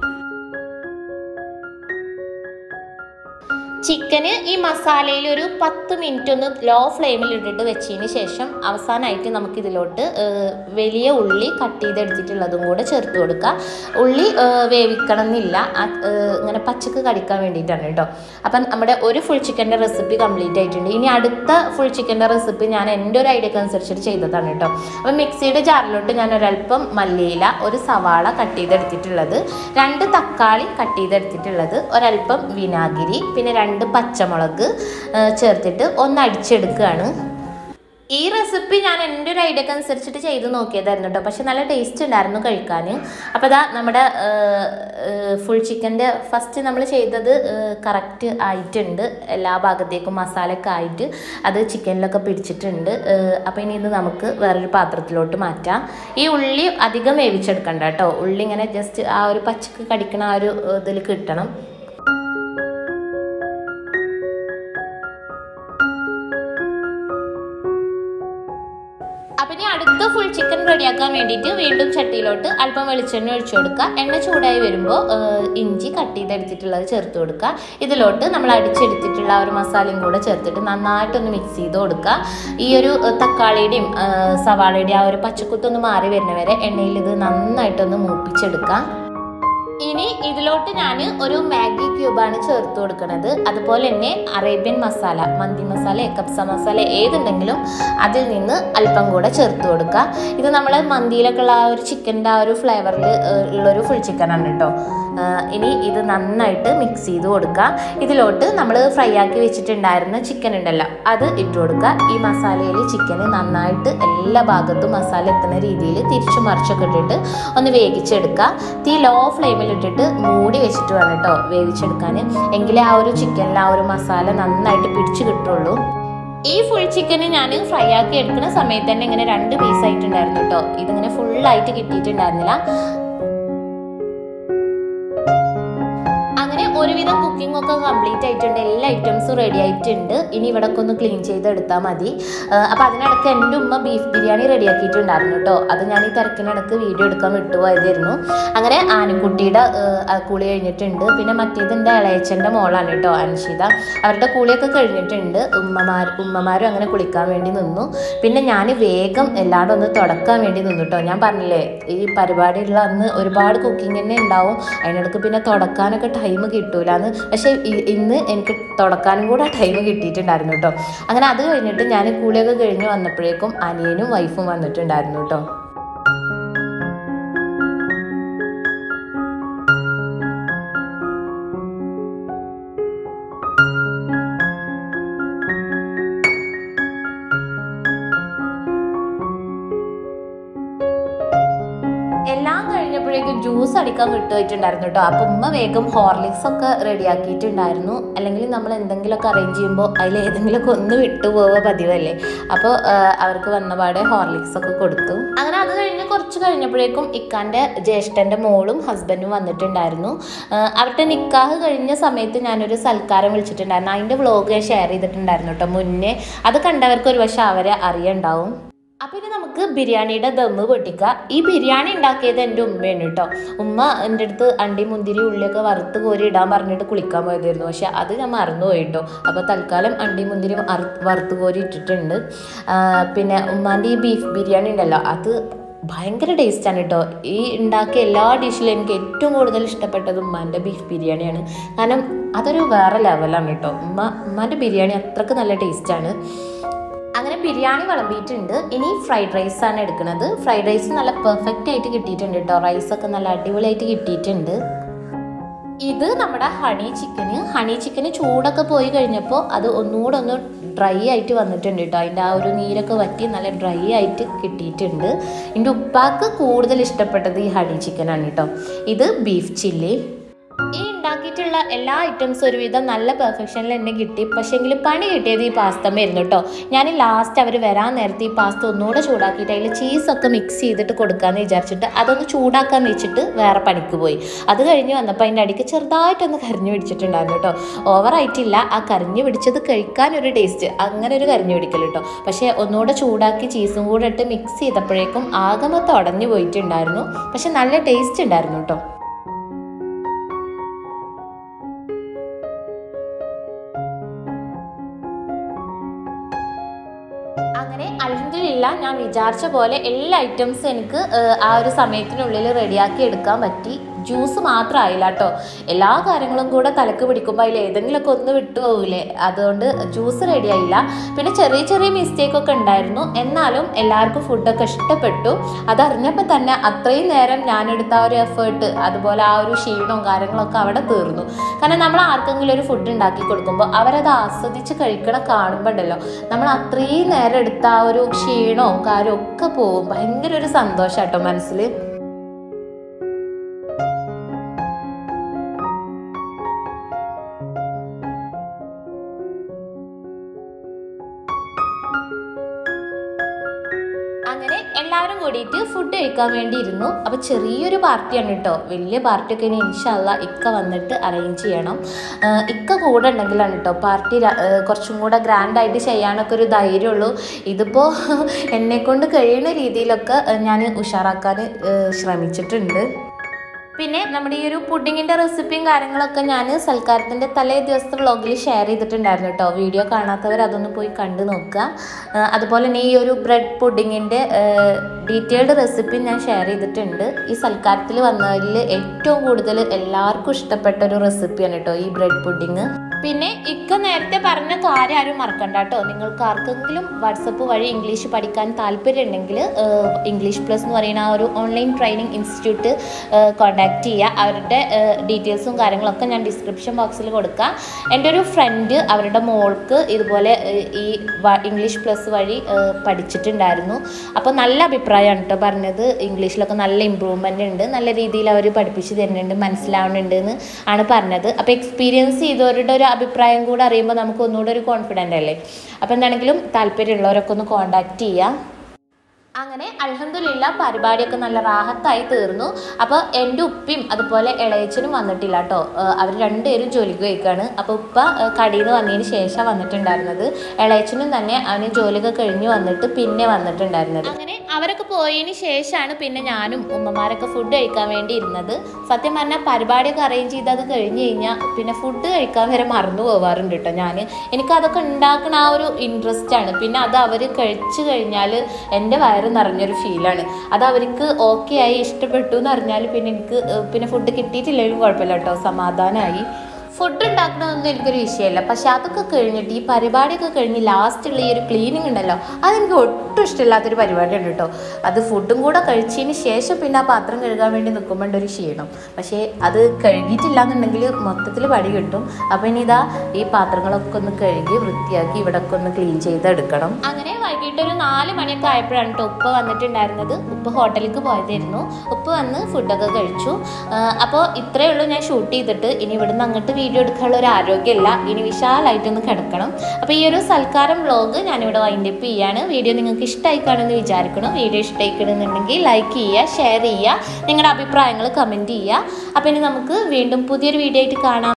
ചിക്കന് ഈ മസാലയിൽ ഒരു പത്ത് മിനിറ്റ് ഒന്ന് ലോ ഫ്ലെയിമിൽ ഇട്ടിട്ട് വെച്ചതിന് ശേഷം അവസാനമായിട്ട് നമുക്കിതിലോട്ട് വലിയ ഉള്ളി കട്ട് ചെയ്തെടുത്തിട്ടുള്ളതും കൂടെ ചേർത്ത് കൊടുക്കുക. ഉള്ളി വേവിക്കണം എന്നില്ല, ഇങ്ങനെ പച്ചക്ക് കടിക്കാൻ വേണ്ടിയിട്ടാണ് കേട്ടോ. അപ്പം നമ്മുടെ ഒരു ഫുൾ ചിക്കൻ്റെ റെസിപ്പി കംപ്ലീറ്റ് ആയിട്ടുണ്ട്. ഇനി അടുത്ത ഫുൾ ചിക്കൻ്റെ റെസിപ്പി ഞാൻ എൻ്റെ ഒരു ഐഡിയക്ക് അനുസരിച്ചിട്ട് ചെയ്തതാണ് കേട്ടോ. അപ്പം മിക്സിയുടെ ജാറിലോട്ട് ഞാൻ ഒരല്പം മല്ലിയില, ഒരു സവാള കട്ട് ചെയ്തെടുത്തിട്ടുള്ളത്, രണ്ട് തക്കാളി കട്ട് ചെയ്തെടുത്തിട്ടുള്ളത്, ഒരല്പം വിനാഗിരി, പിന്നെ രണ്ട് പച്ചമുളക് ചേർത്തിട്ട് ഒന്ന് അടിച്ചെടുക്കുകയാണ്. ഈ റെസിപ്പി ഞാൻ എൻ്റെ ഒരു ഐഡിയക്ക് അനുസരിച്ചിട്ട് ചെയ്ത് നോക്കിയതായിരുന്നു കേട്ടോ. പക്ഷെ നല്ല ടേസ്റ്റ് ഉണ്ടായിരുന്നു കഴിക്കാൻ. അപ്പോൾ ഇതാ നമ്മുടെ ഫുൾ ചിക്കൻ്റെ ഫസ്റ്റ് നമ്മൾ ചെയ്തത് കറക്റ്റ് ആയിട്ടുണ്ട്. എല്ലാ ഭാഗത്തേക്കും മസാലയൊക്കെ ആയിട്ട് അത് ചിക്കനിലൊക്കെ പിടിച്ചിട്ടുണ്ട്. അപ്പോൾ ഇനി ഇത് നമുക്ക് വേറൊരു പാത്രത്തിലോട്ട് മാറ്റാം. ഈ ഉള്ളി അധികം വേവിച്ചെടുക്കണ്ട കേട്ടോ. ഉള്ളി ഇങ്ങനെ ജസ്റ്റ് ആ ഒരു പച്ചക്ക് കടിക്കണ ആ ഒരു ഇതിൽ കിട്ടണം. അപ്പം ഇനി അടുത്ത ഫുൾ ചിക്കൻ റെഡിയാക്കാൻ വേണ്ടിയിട്ട് വീണ്ടും ചട്ടിയിലോട്ട് അല്പം വെളിച്ചെണ്ണ ഒഴിച്ചു കൊടുക്കുക. എണ്ണ ചൂടായി വരുമ്പോൾ ഇഞ്ചി കട്ട് ചെയ്തെടുത്തിട്ടുള്ളത് ചേർത്ത് കൊടുക്കുക. ഇതിലോട്ട് നമ്മൾ അടിച്ചെടുത്തിട്ടുള്ള ഒരു മസാലയും കൂടെ ചേർത്തിട്ട് നന്നായിട്ടൊന്ന് മിക്സ് ചെയ്ത് കൊടുക്കുക. ഈ ഒരു തക്കാളിയുടെയും സവാളയുടെയും ആ ഒരു പച്ചക്കുത്തൊന്ന് മാറി വരുന്നവരെ എണ്ണയിൽ ഇത് നന്നായിട്ടൊന്ന് മൂപ്പിച്ചെടുക്കുക. ഇനി ഇതിലോട്ട് ഞാൻ ഒരു മാഗി ക്യൂബാണ് ചേർത്ത് കൊടുക്കുന്നത്. അതുപോലെ തന്നെ അറേബ്യൻ മസാല, മന്തി മസാല, കബ്സ മസാല ഏതുണ്ടെങ്കിലും അതിൽ നിന്ന് അല്പം കൂടെ ചേർത്ത് കൊടുക്കുക. ഇത് നമ്മൾ മന്തിയിലൊക്കെ ഉള്ള ആ ഒരു ചിക്കൻ്റെ ആ ഒരു ഫ്ലേവറിൽ ഉള്ളൊരു ഫുൾ ചിക്കനാണ് കേട്ടോ. ഇനി ഇത് നന്നായിട്ട് മിക്സ് ചെയ്ത് കൊടുക്കുക. ഇതിലോട്ട് നമ്മൾ ഫ്രൈ ആക്കി വെച്ചിട്ടുണ്ടായിരുന്ന ചിക്കൻ ഉണ്ടല്ലോ അത് ഇട്ട് കൊടുക്കുക. ഈ മസാലയിൽ ചിക്കന് നന്നായിട്ട് എല്ലാ ഭാഗത്തും മസാല എത്തുന്ന രീതിയിൽ തിരിച്ചു മറിച്ചൊക്കെ ഇട്ടിട്ട് ഒന്ന് വേവിച്ചെടുക്കുക. തീ ലോ ഫ്ലെയിമിൽ ഇട്ടിട്ട് മൂടി വെച്ചിട്ട് വേണം കേട്ടോ വേവിച്ചെടുക്കാൻ. എങ്കിലേ ആ ഒരു ചിക്കനിൽ ആ ഒരു മസാല നന്നായിട്ട് പിടിച്ചു കിട്ടുള്ളൂ. ഈ ഫുൾ ചിക്കന് ഞാൻ ഫ്രൈ ആക്കി എടുക്കുന്ന സമയത്ത് തന്നെ ഇങ്ങനെ രണ്ട് പീസ് ആയിട്ടുണ്ടായിരുന്നു കേട്ടോ. ഇതിങ്ങനെ ഫുള്ളായിട്ട് കിട്ടിയിട്ടുണ്ടായിരുന്നില്ല. ഒരുവിധം കുക്കിംഗ് ഒക്കെ കംപ്ലീറ്റ് ആയിട്ടുണ്ട്. എല്ലാ ഐറ്റംസും റെഡി ആയിട്ടുണ്ട്. ഇനി ഇവിടെ ഒക്കെ ഒന്ന് ക്ലീൻ ചെയ്തെടുത്താൽ മതി. അപ്പോൾ അതിനിടയ്ക്ക് എൻ്റെ ഉമ്മ ബീഫ് ബിരിയാണി റെഡിയാക്കിയിട്ടുണ്ടായിരുന്നു കേട്ടോ. അത് ഞാൻ ഈ തിരക്കിനിടക്ക് വീഡിയോ എടുക്കാൻ വിട്ടുപോയതായിരുന്നു. അങ്ങനെ ആനക്കുട്ടിയുടെ കുളി കഴിഞ്ഞിട്ടുണ്ട്. പിന്നെ മറ്റേത് എൻ്റെ ഇളയച്ചൻ്റെ മോളാണ് കേട്ടോ, അൻഷിത. അവരുടെ കുളിയൊക്കെ കഴിഞ്ഞിട്ടുണ്ട്. ഉമ്മമാർ ഉമ്മമാരും അങ്ങനെ കുളിക്കാൻ വേണ്ടി നിന്നു. പിന്നെ ഞാൻ വേഗം എല്ലാവരും ഒന്ന് തുടക്കാൻ വേണ്ടി നിന്നു കേട്ടോ. ഞാൻ പറഞ്ഞില്ലേ ഈ പരിപാടിയുള്ള അന്ന് ഒരുപാട് കുക്കിംഗ് തന്നെ ഉണ്ടാവും. അതിനിടയ്ക്ക് പിന്നെ തുടക്കാനൊക്കെ ടൈം കിട്ടൂലാന്ന്. പക്ഷെ ഇന്ന് എനിക്ക് തുടക്കാനും കൂടെ ടൈം കിട്ടിയിട്ടുണ്ടായിരുന്നു കേട്ടോ. അങ്ങനെ അത് കഴിഞ്ഞിട്ട് ഞാൻ കുളിയൊക്കെ കഴിഞ്ഞ് വന്നപ്പോഴേക്കും അനിയനും വൈഫും വന്നിട്ടുണ്ടായിരുന്നു കേട്ടോ. എല്ലാം കഴിഞ്ഞപ്പോഴേക്കും ജ്യൂസ് അടിക്കാൻ വിട്ടുപോയിട്ടുണ്ടായിരുന്നു കേട്ടോ. അപ്പം ഉമ്മ വേഗം ഹോർലിക്സ് ഒക്കെ റെഡിയാക്കിയിട്ടുണ്ടായിരുന്നു. അല്ലെങ്കിൽ നമ്മൾ എന്തെങ്കിലുമൊക്കെ അറേഞ്ച് ചെയ്യുമ്പോൾ അതിൽ ഏതെങ്കിലുമൊക്കെ ഒന്ന് വിട്ടുപോവുക പതിവല്ലേ. അപ്പോൾ അവർക്ക് വന്നപാടെ ഹോർലിക്സ് ഒക്കെ കൊടുത്തു. അങ്ങനെ അത് കഴിഞ്ഞ് കുറച്ച് കഴിഞ്ഞപ്പോഴേക്കും ഇക്കാൻ്റെ ജ്യേഷ്ഠൻ്റെ മോളും ഹസ്ബൻഡും വന്നിട്ടുണ്ടായിരുന്നു. അവരുടെ നിക്കാഹ് കഴിഞ്ഞ സമയത്ത് ഞാനൊരു സൽക്കാരം വിളിച്ചിട്ടുണ്ടായിരുന്നു. അതിൻ്റെ വ്ളോഗ് ഷെയർ ചെയ്തിട്ടുണ്ടായിരുന്നു കേട്ടോ മുന്നേ. അത് കണ്ടവർക്ക് ഒരു പക്ഷേ അവരെ അറിയുണ്ടാവും. അപ്പോൾ ഇനി നമുക്ക് ബിരിയാണിയുടെ ദമ്മ് പൊട്ടിക്കുക. ഈ ബിരിയാണി ഉണ്ടാക്കിയത് എൻ്റെ ഉമ്മയാണ് കേട്ടോ. ഉമ്മ എൻ്റെ അടുത്ത് അണ്ടി മുന്തിരി ഉള്ളിയൊക്കെ വറുത്ത് കോരി ഇടാൻ പറഞ്ഞിട്ട് കുളിക്കാൻ പോയതായിരുന്നു. പക്ഷെ അത് ഞാൻ മറന്നു പോയിട്ടോ. അപ്പോൾ തൽക്കാലം അണ്ടി മുന്തിരി വറുത്ത് കോരി ഇട്ടിട്ടുണ്ട്. പിന്നെ ഉമ്മാൻ്റെ ഈ ബീഫ് ബിരിയാണി ഉണ്ടല്ലോ അത് ഭയങ്കര ടേസ്റ്റാണ് കേട്ടോ. ഈ ഉണ്ടാക്കിയ എല്ലാ ഡിഷിലും എനിക്ക് ഏറ്റവും കൂടുതൽ ഇഷ്ടപ്പെട്ടത് ഉമ്മാൻ്റെ ബീഫ് ബിരിയാണിയാണ്. കാരണം അതൊരു വേറെ ലെവലാണ് കേട്ടോ. ഉമ്മ ഉമ്മാൻ്റെ ബിരിയാണി അത്രയ്ക്ക് നല്ല ടേസ്റ്റാണ്. അങ്ങനെ ബിരിയാണി വിളമ്പിയിട്ടുണ്ട്. ഇനി ഫ്രൈഡ് റൈസാണ് എടുക്കുന്നത്. ഫ്രൈഡ് റൈസ് നല്ല പെർഫെക്റ്റ് ആയിട്ട് കിട്ടിയിട്ടുണ്ട് കേട്ടോ. റൈസൊക്കെ നല്ല അടിപൊളിയായിട്ട് കിട്ടിയിട്ടുണ്ട്. ഇത് നമ്മുടെ ഹണി ചിക്കന്. ഹണി ചിക്കന് ചൂടൊക്കെ പോയി കഴിഞ്ഞപ്പോൾ അത് ഒന്നുകൂടെ ഒന്ന് ഡ്രൈ ആയിട്ട് വന്നിട്ടുണ്ട് കേട്ടോ. അതിൻ്റെ ആ ഒരു നീരൊക്കെ വറ്റി നല്ല ഡ്രൈ ആയിട്ട് കിട്ടിയിട്ടുണ്ട്. എൻ്റെ ഉപ്പാക്ക് കൂടുതൽ ഇഷ്ടപ്പെട്ടത് ഈ ഹണി ചിക്കനാണ് കേട്ടോ. ഇത് ബീഫ് ചില്ലി. ഈ ഉണ്ടാക്കിയിട്ടുള്ള എല്ലാ ഐറ്റംസും ഒരുവിധം നല്ല പെർഫെക്ഷനിൽ തന്നെ കിട്ടി. പക്ഷേങ്കിൽ പണി കിട്ടിയത് ഈ പാസ്തമായിരുന്നു കേട്ടോ. ഞാൻ ലാസ്റ്റ് അവർ വരാൻ നേരത്തെ ഈ പാസ്ത ഒന്നുകൂടെ ചൂടാക്കിയിട്ട് അതിൽ ചീസൊക്കെ മിക്സ് ചെയ്തിട്ട് കൊടുക്കാമെന്ന് വിചാരിച്ചിട്ട് അതൊന്ന് ചൂടാക്കാൻ വെച്ചിട്ട് വേറെ പണിക്ക് പോയി. അത് കഴിഞ്ഞ് വന്നപ്പോൾ അതിൻ്റെ അടിക്ക് ചെറുതായിട്ടൊന്ന് കരിഞ്ഞു പിടിച്ചിട്ടുണ്ടായിരുന്നു കേട്ടോ. ഓവറായിട്ടില്ല. ആ കരിഞ്ഞു പിടിച്ചത് കഴിക്കാനൊരു ടേസ്റ്റ്, അങ്ങനെ ഒരു കരിഞ്ഞു പിടിക്കൽ കേട്ടോ. പക്ഷേ ഒന്നുകൂടെ ചൂടാക്കി ചീസും കൂടെ ഇട്ട് മിക്സ് ചെയ്തപ്പോഴേക്കും ആകെ മൊത്തം ഉടഞ്ഞു പോയിട്ടുണ്ടായിരുന്നു. പക്ഷെ നല്ല ടേസ്റ്റ് ഉണ്ടായിരുന്നു കേട്ടോ. അങ്ങനെ അൽഹംദുലില്ലാ ഞാൻ വിചാരിച്ച പോലെ എല്ലാ ഐറ്റംസും എനിക്ക് ആ ഒരു സമയത്തിനുള്ളിൽ റെഡിയാക്കി എടുക്കാൻ പറ്റി. ജ്യൂസ് മാത്രമായില്ല കേട്ടോ. എല്ലാ കാര്യങ്ങളും കൂടെ തലക്ക് പിടിക്കുമ്പോൾ അതിൽ ഏതെങ്കിലുമൊക്കെ ഒന്ന് വിട്ടുപോകില്ലേ, അതുകൊണ്ട് ജ്യൂസ് റെഡി ആയില്ല. പിന്നെ ചെറിയ ചെറിയ മിസ്റ്റേക്കൊക്കെ ഉണ്ടായിരുന്നു. എന്നാലും എല്ലാവർക്കും ഫുഡൊക്കെ ഇഷ്ടപ്പെട്ടു. അതറിഞ്ഞപ്പോൾ തന്നെ അത്രയും നേരം ഞാനെടുത്ത ആ ഒരു എഫേർട്ട്, അതുപോലെ ആ ഒരു ക്ഷീണവും കാര്യങ്ങളൊക്കെ അവിടെ തീർന്നു. കാരണം നമ്മൾ ആർക്കെങ്കിലും ഒരു ഫുഡ് ഉണ്ടാക്കി കൊടുക്കുമ്പോൾ അവരത് ആസ്വദിച്ച് കഴിക്കണം കാണുമ്പോൾ ഉണ്ടല്ലോ, നമ്മൾ അത്രയും നേരം എടുത്ത ആ ഒരു ക്ഷീണവും കാര്യവും ഒക്കെ പോകും. ഭയങ്കര ഒരു സന്തോഷം കേട്ടോ മനസ്സിൽ. അങ്ങനെ എല്ലാവരും കൂടിയിട്ട് ഫുഡ് കഴിക്കാൻ വേണ്ടി ഇരുന്നു. അപ്പോൾ ചെറിയൊരു പാർട്ടിയാണ് കേട്ടോ, വലിയ പാർട്ടിയൊക്കെ ഇനി ഇൻഷാ അല്ലാ ഇക്ക വന്നിട്ട് അറേഞ്ച് ചെയ്യണം. ഇക്ക കൂടെ ഉണ്ടെങ്കിലാണ് കേട്ടോ പാർട്ടി കുറച്ചും കൂടെ ഗ്രാൻഡായിട്ട് ചെയ്യാനൊക്കെ ഒരു ധൈര്യമുള്ളൂ. ഇതിപ്പോൾ എന്നെക്കൊണ്ട് കഴിയുന്ന രീതിയിലൊക്കെ ഞാൻ ഉഷാറാക്കാൻ ശ്രമിച്ചിട്ടുണ്ട്. പിന്നെ നമ്മുടെ ഈ ഒരു പുഡിങ്ങിൻ്റെ റെസിപ്പിയും കാര്യങ്ങളൊക്കെ ഞാൻ സൽക്കാരത്തിൻ്റെ തലേ ദിവസത്തെ വ്ളോഗിൽ ഷെയർ ചെയ്തിട്ടുണ്ടായിരുന്നു കേട്ടോ. വീഡിയോ കാണാത്തവർ അതൊന്ന് പോയി കണ്ടു നോക്കുക. അതുപോലെ തന്നെ ഈ ഒരു ബ്രെഡ് പുഡിങ്ങിൻ്റെ ഡീറ്റെയിൽഡ് റെസിപ്പി ഞാൻ ഷെയർ ചെയ്തിട്ടുണ്ട്. ഈ സൽക്കാരത്തിൽ വന്നതിൽ ഏറ്റവും കൂടുതൽ എല്ലാവർക്കും ഇഷ്ടപ്പെട്ട ഒരു റെസിപ്പിയാണ് കേട്ടോ ഈ ബ്രെഡ് പുഡിങ്. പിന്നെ ഇക്ക നേരത്തെ പറഞ്ഞ കാര്യം ആരും മറക്കണ്ട കേട്ടോ. നിങ്ങൾക്ക് ആർക്കെങ്കിലും വാട്സപ്പ് വഴി ഇംഗ്ലീഷ് പഠിക്കാൻ താല്പര്യം ഉണ്ടെങ്കിൽ ഇംഗ്ലീഷ് പ്ലസ് എന്ന് പറയുന്ന ആ ഒരു ഓൺലൈൻ ട്രെയിനിങ് ഇൻസ്റ്റിറ്റ്യൂട്ട് കോൺടാക്റ്റ് ചെയ്യുക. അവരുടെ ഡീറ്റെയിൽസും കാര്യങ്ങളൊക്കെ ഞാൻ ഡിസ്ക്രിപ്ഷൻ ബോക്സിൽ കൊടുക്കാം. എൻ്റെ ഒരു ഫ്രണ്ട് അവരുടെ മോൾക്ക് ഇതുപോലെ ഈ ഇംഗ്ലീഷ് പ്ലസ് വഴി പഠിച്ചിട്ടുണ്ടായിരുന്നു. അപ്പോൾ നല്ല അഭിപ്രായമാണ് കേട്ടോ പറഞ്ഞത്. ഇംഗ്ലീഷിലൊക്കെ നല്ല ഇമ്പ്രൂവ്മെൻ്റ് ഉണ്ട്, നല്ല രീതിയിൽ അവർ പഠിപ്പിച്ച് തരുന്നുണ്ട്, മനസ്സിലാവുന്നുണ്ട് എന്ന് ആണ് പറഞ്ഞത്. അപ്പോൾ എക്സ്പീരിയൻസ് ചെയ്തവരുടെ ഒരു അഭിപ്രായം കൂടെ അറിയുമ്പോൾ നമുക്ക് ഒന്നുകൂടെ ഒരു കോൺഫിഡൻ്റ് അല്ലേ. അപ്പോൾ എന്താണെങ്കിലും താല്പര്യമുള്ളവരൊക്കെ ഒന്ന് കോൺടാക്റ്റ് ചെയ്യുക. അങ്ങനെ അൽഹംദുലില്ലാ പരിപാടിയൊക്കെ നല്ല റാഹത്തായി തീർന്നു. അപ്പോൾ എൻ്റെ ഉപ്പയും അതുപോലെ ഇളയച്ചനും വന്നിട്ടില്ല കേട്ടോ. അവർ രണ്ടുപേരും ജോലിക്ക് പോയിക്കാണ്. അപ്പോൾ ഉപ്പ കടയിൽ നിന്ന് വന്നതിന് ശേഷം വന്നിട്ടുണ്ടായിരുന്നത്. ഇളയച്ചനും തന്നെ അവന് ജോലിയൊക്കെ കഴിഞ്ഞ് വന്നിട്ട് പിന്നെ വന്നിട്ടുണ്ടായിരുന്നത്. അങ്ങനെ അവരൊക്കെ പോയതിന് ശേഷമാണ് പിന്നെ ഞാനും ഉമ്മമാരൊക്കെ ഫുഡ് കഴിക്കാൻ വേണ്ടി ഇരുന്നത്. സത്യം പറഞ്ഞാൽ പരിപാടിയൊക്കെ അറേഞ്ച് ചെയ്ത് അത് കഴിഞ്ഞ് കഴിഞ്ഞാൽ പിന്നെ ഫുഡ് കഴിക്കാൻ വരെ മറന്നു പോകാറുണ്ട് കേട്ടോ ഞാൻ. എനിക്കതൊക്കെ ഉണ്ടാക്കുന്ന ആ ഒരു ഇൻട്രസ്റ്റ് ആണ്. പിന്നെ അത് അവർ കഴിച്ചു കഴിഞ്ഞാൽ എൻ്റെ വയറ് നിറഞ്ഞൊരു ഫീലാണ്. അത് അവർക്ക് ഓക്കെ ആയി ഇഷ്ടപ്പെട്ടു എന്ന് അറിഞ്ഞാൽ പിന്നെ എനിക്ക് പിന്നെ ഫുഡ് കിട്ടിയിട്ടില്ലെങ്കിലും കുഴപ്പമില്ല കേട്ടോ, സമാധാനമായി. ഫുഡ് ഉണ്ടാക്കണമെന്നൊന്നും എനിക്കൊരു വിഷയമല്ല. പക്ഷെ അതൊക്കെ കഴിഞ്ഞിട്ട് ഈ പരിപാടിയൊക്കെ കഴിഞ്ഞ് ലാസ്റ്റുള്ള ഈ ഒരു ക്ലീനിങ് ഉണ്ടല്ലോ, അതെനിക്ക് ഒട്ടും ഇഷ്ടമില്ലാത്തൊരു പരിപാടിയാണ് കേട്ടോ. അത് ഫുഡും കൂടെ കഴിച്ചതിന് ശേഷം പിന്നെ ആ പാത്രം കഴുകാൻ വേണ്ടി നിൽക്കുമ്പോൾ ഒരു ക്ഷീണം. പക്ഷേ അത് കഴുകിയിട്ടില്ല എന്നുണ്ടെങ്കിൽ മൊത്തത്തിൽ പടി കിട്ടും. അപ്പോൾ ഇനി ഇതാ ഈ പാത്രങ്ങളൊക്കെ ഒന്ന് കഴുകി വൃത്തിയാക്കി ഇവിടെയൊക്കെ ഒന്ന് ക്ലീൻ ചെയ്തെടുക്കണം. അങ്ങനെ വൈകിട്ടൊരു നാല് മണിയൊക്കെ ആയപ്പോഴാണ് കേട്ടോ ഉപ്പ വന്നിട്ടുണ്ടായിരുന്നത്. ഉപ്പ ഹോട്ടലിലേക്ക് പോയതായിരുന്നു. ഉപ്പ വന്ന് ഫുഡൊക്കെ കഴിച്ചു. അപ്പോൾ ഇത്രയേ ഉള്ളൂ ഞാൻ ഷൂട്ട് ചെയ്തിട്ട്. ഇനി ഇവിടുന്ന് അങ്ങോട്ട് വീഡിയോ എടുക്കാനുള്ള ഒരു ആരോഗ്യമില്ല, ഇനി വിശാലമായിട്ടൊന്ന് കിടക്കണം. അപ്പോൾ ഈ ഒരു സൽക്കാരം വ്ളോഗ് ഞാനിവിടെ വൈൻഡപ്പ് ചെയ്യാണ്. വീഡിയോ നിങ്ങൾക്ക് ഇഷ്ടമായി കാണുമെന്ന് വിചാരിക്കണം. വീഡിയോ ഇഷ്ടമായിക്കണമെന്നുണ്ടെങ്കിൽ ലൈക്ക് ചെയ്യുക, ഷെയർ ചെയ്യുക, നിങ്ങളുടെ അഭിപ്രായങ്ങൾ കമൻറ്റ് ചെയ്യുക. അപ്പോൾ ഇനി നമുക്ക് വീണ്ടും പുതിയൊരു വീഡിയോ ആയിട്ട് കാണാം.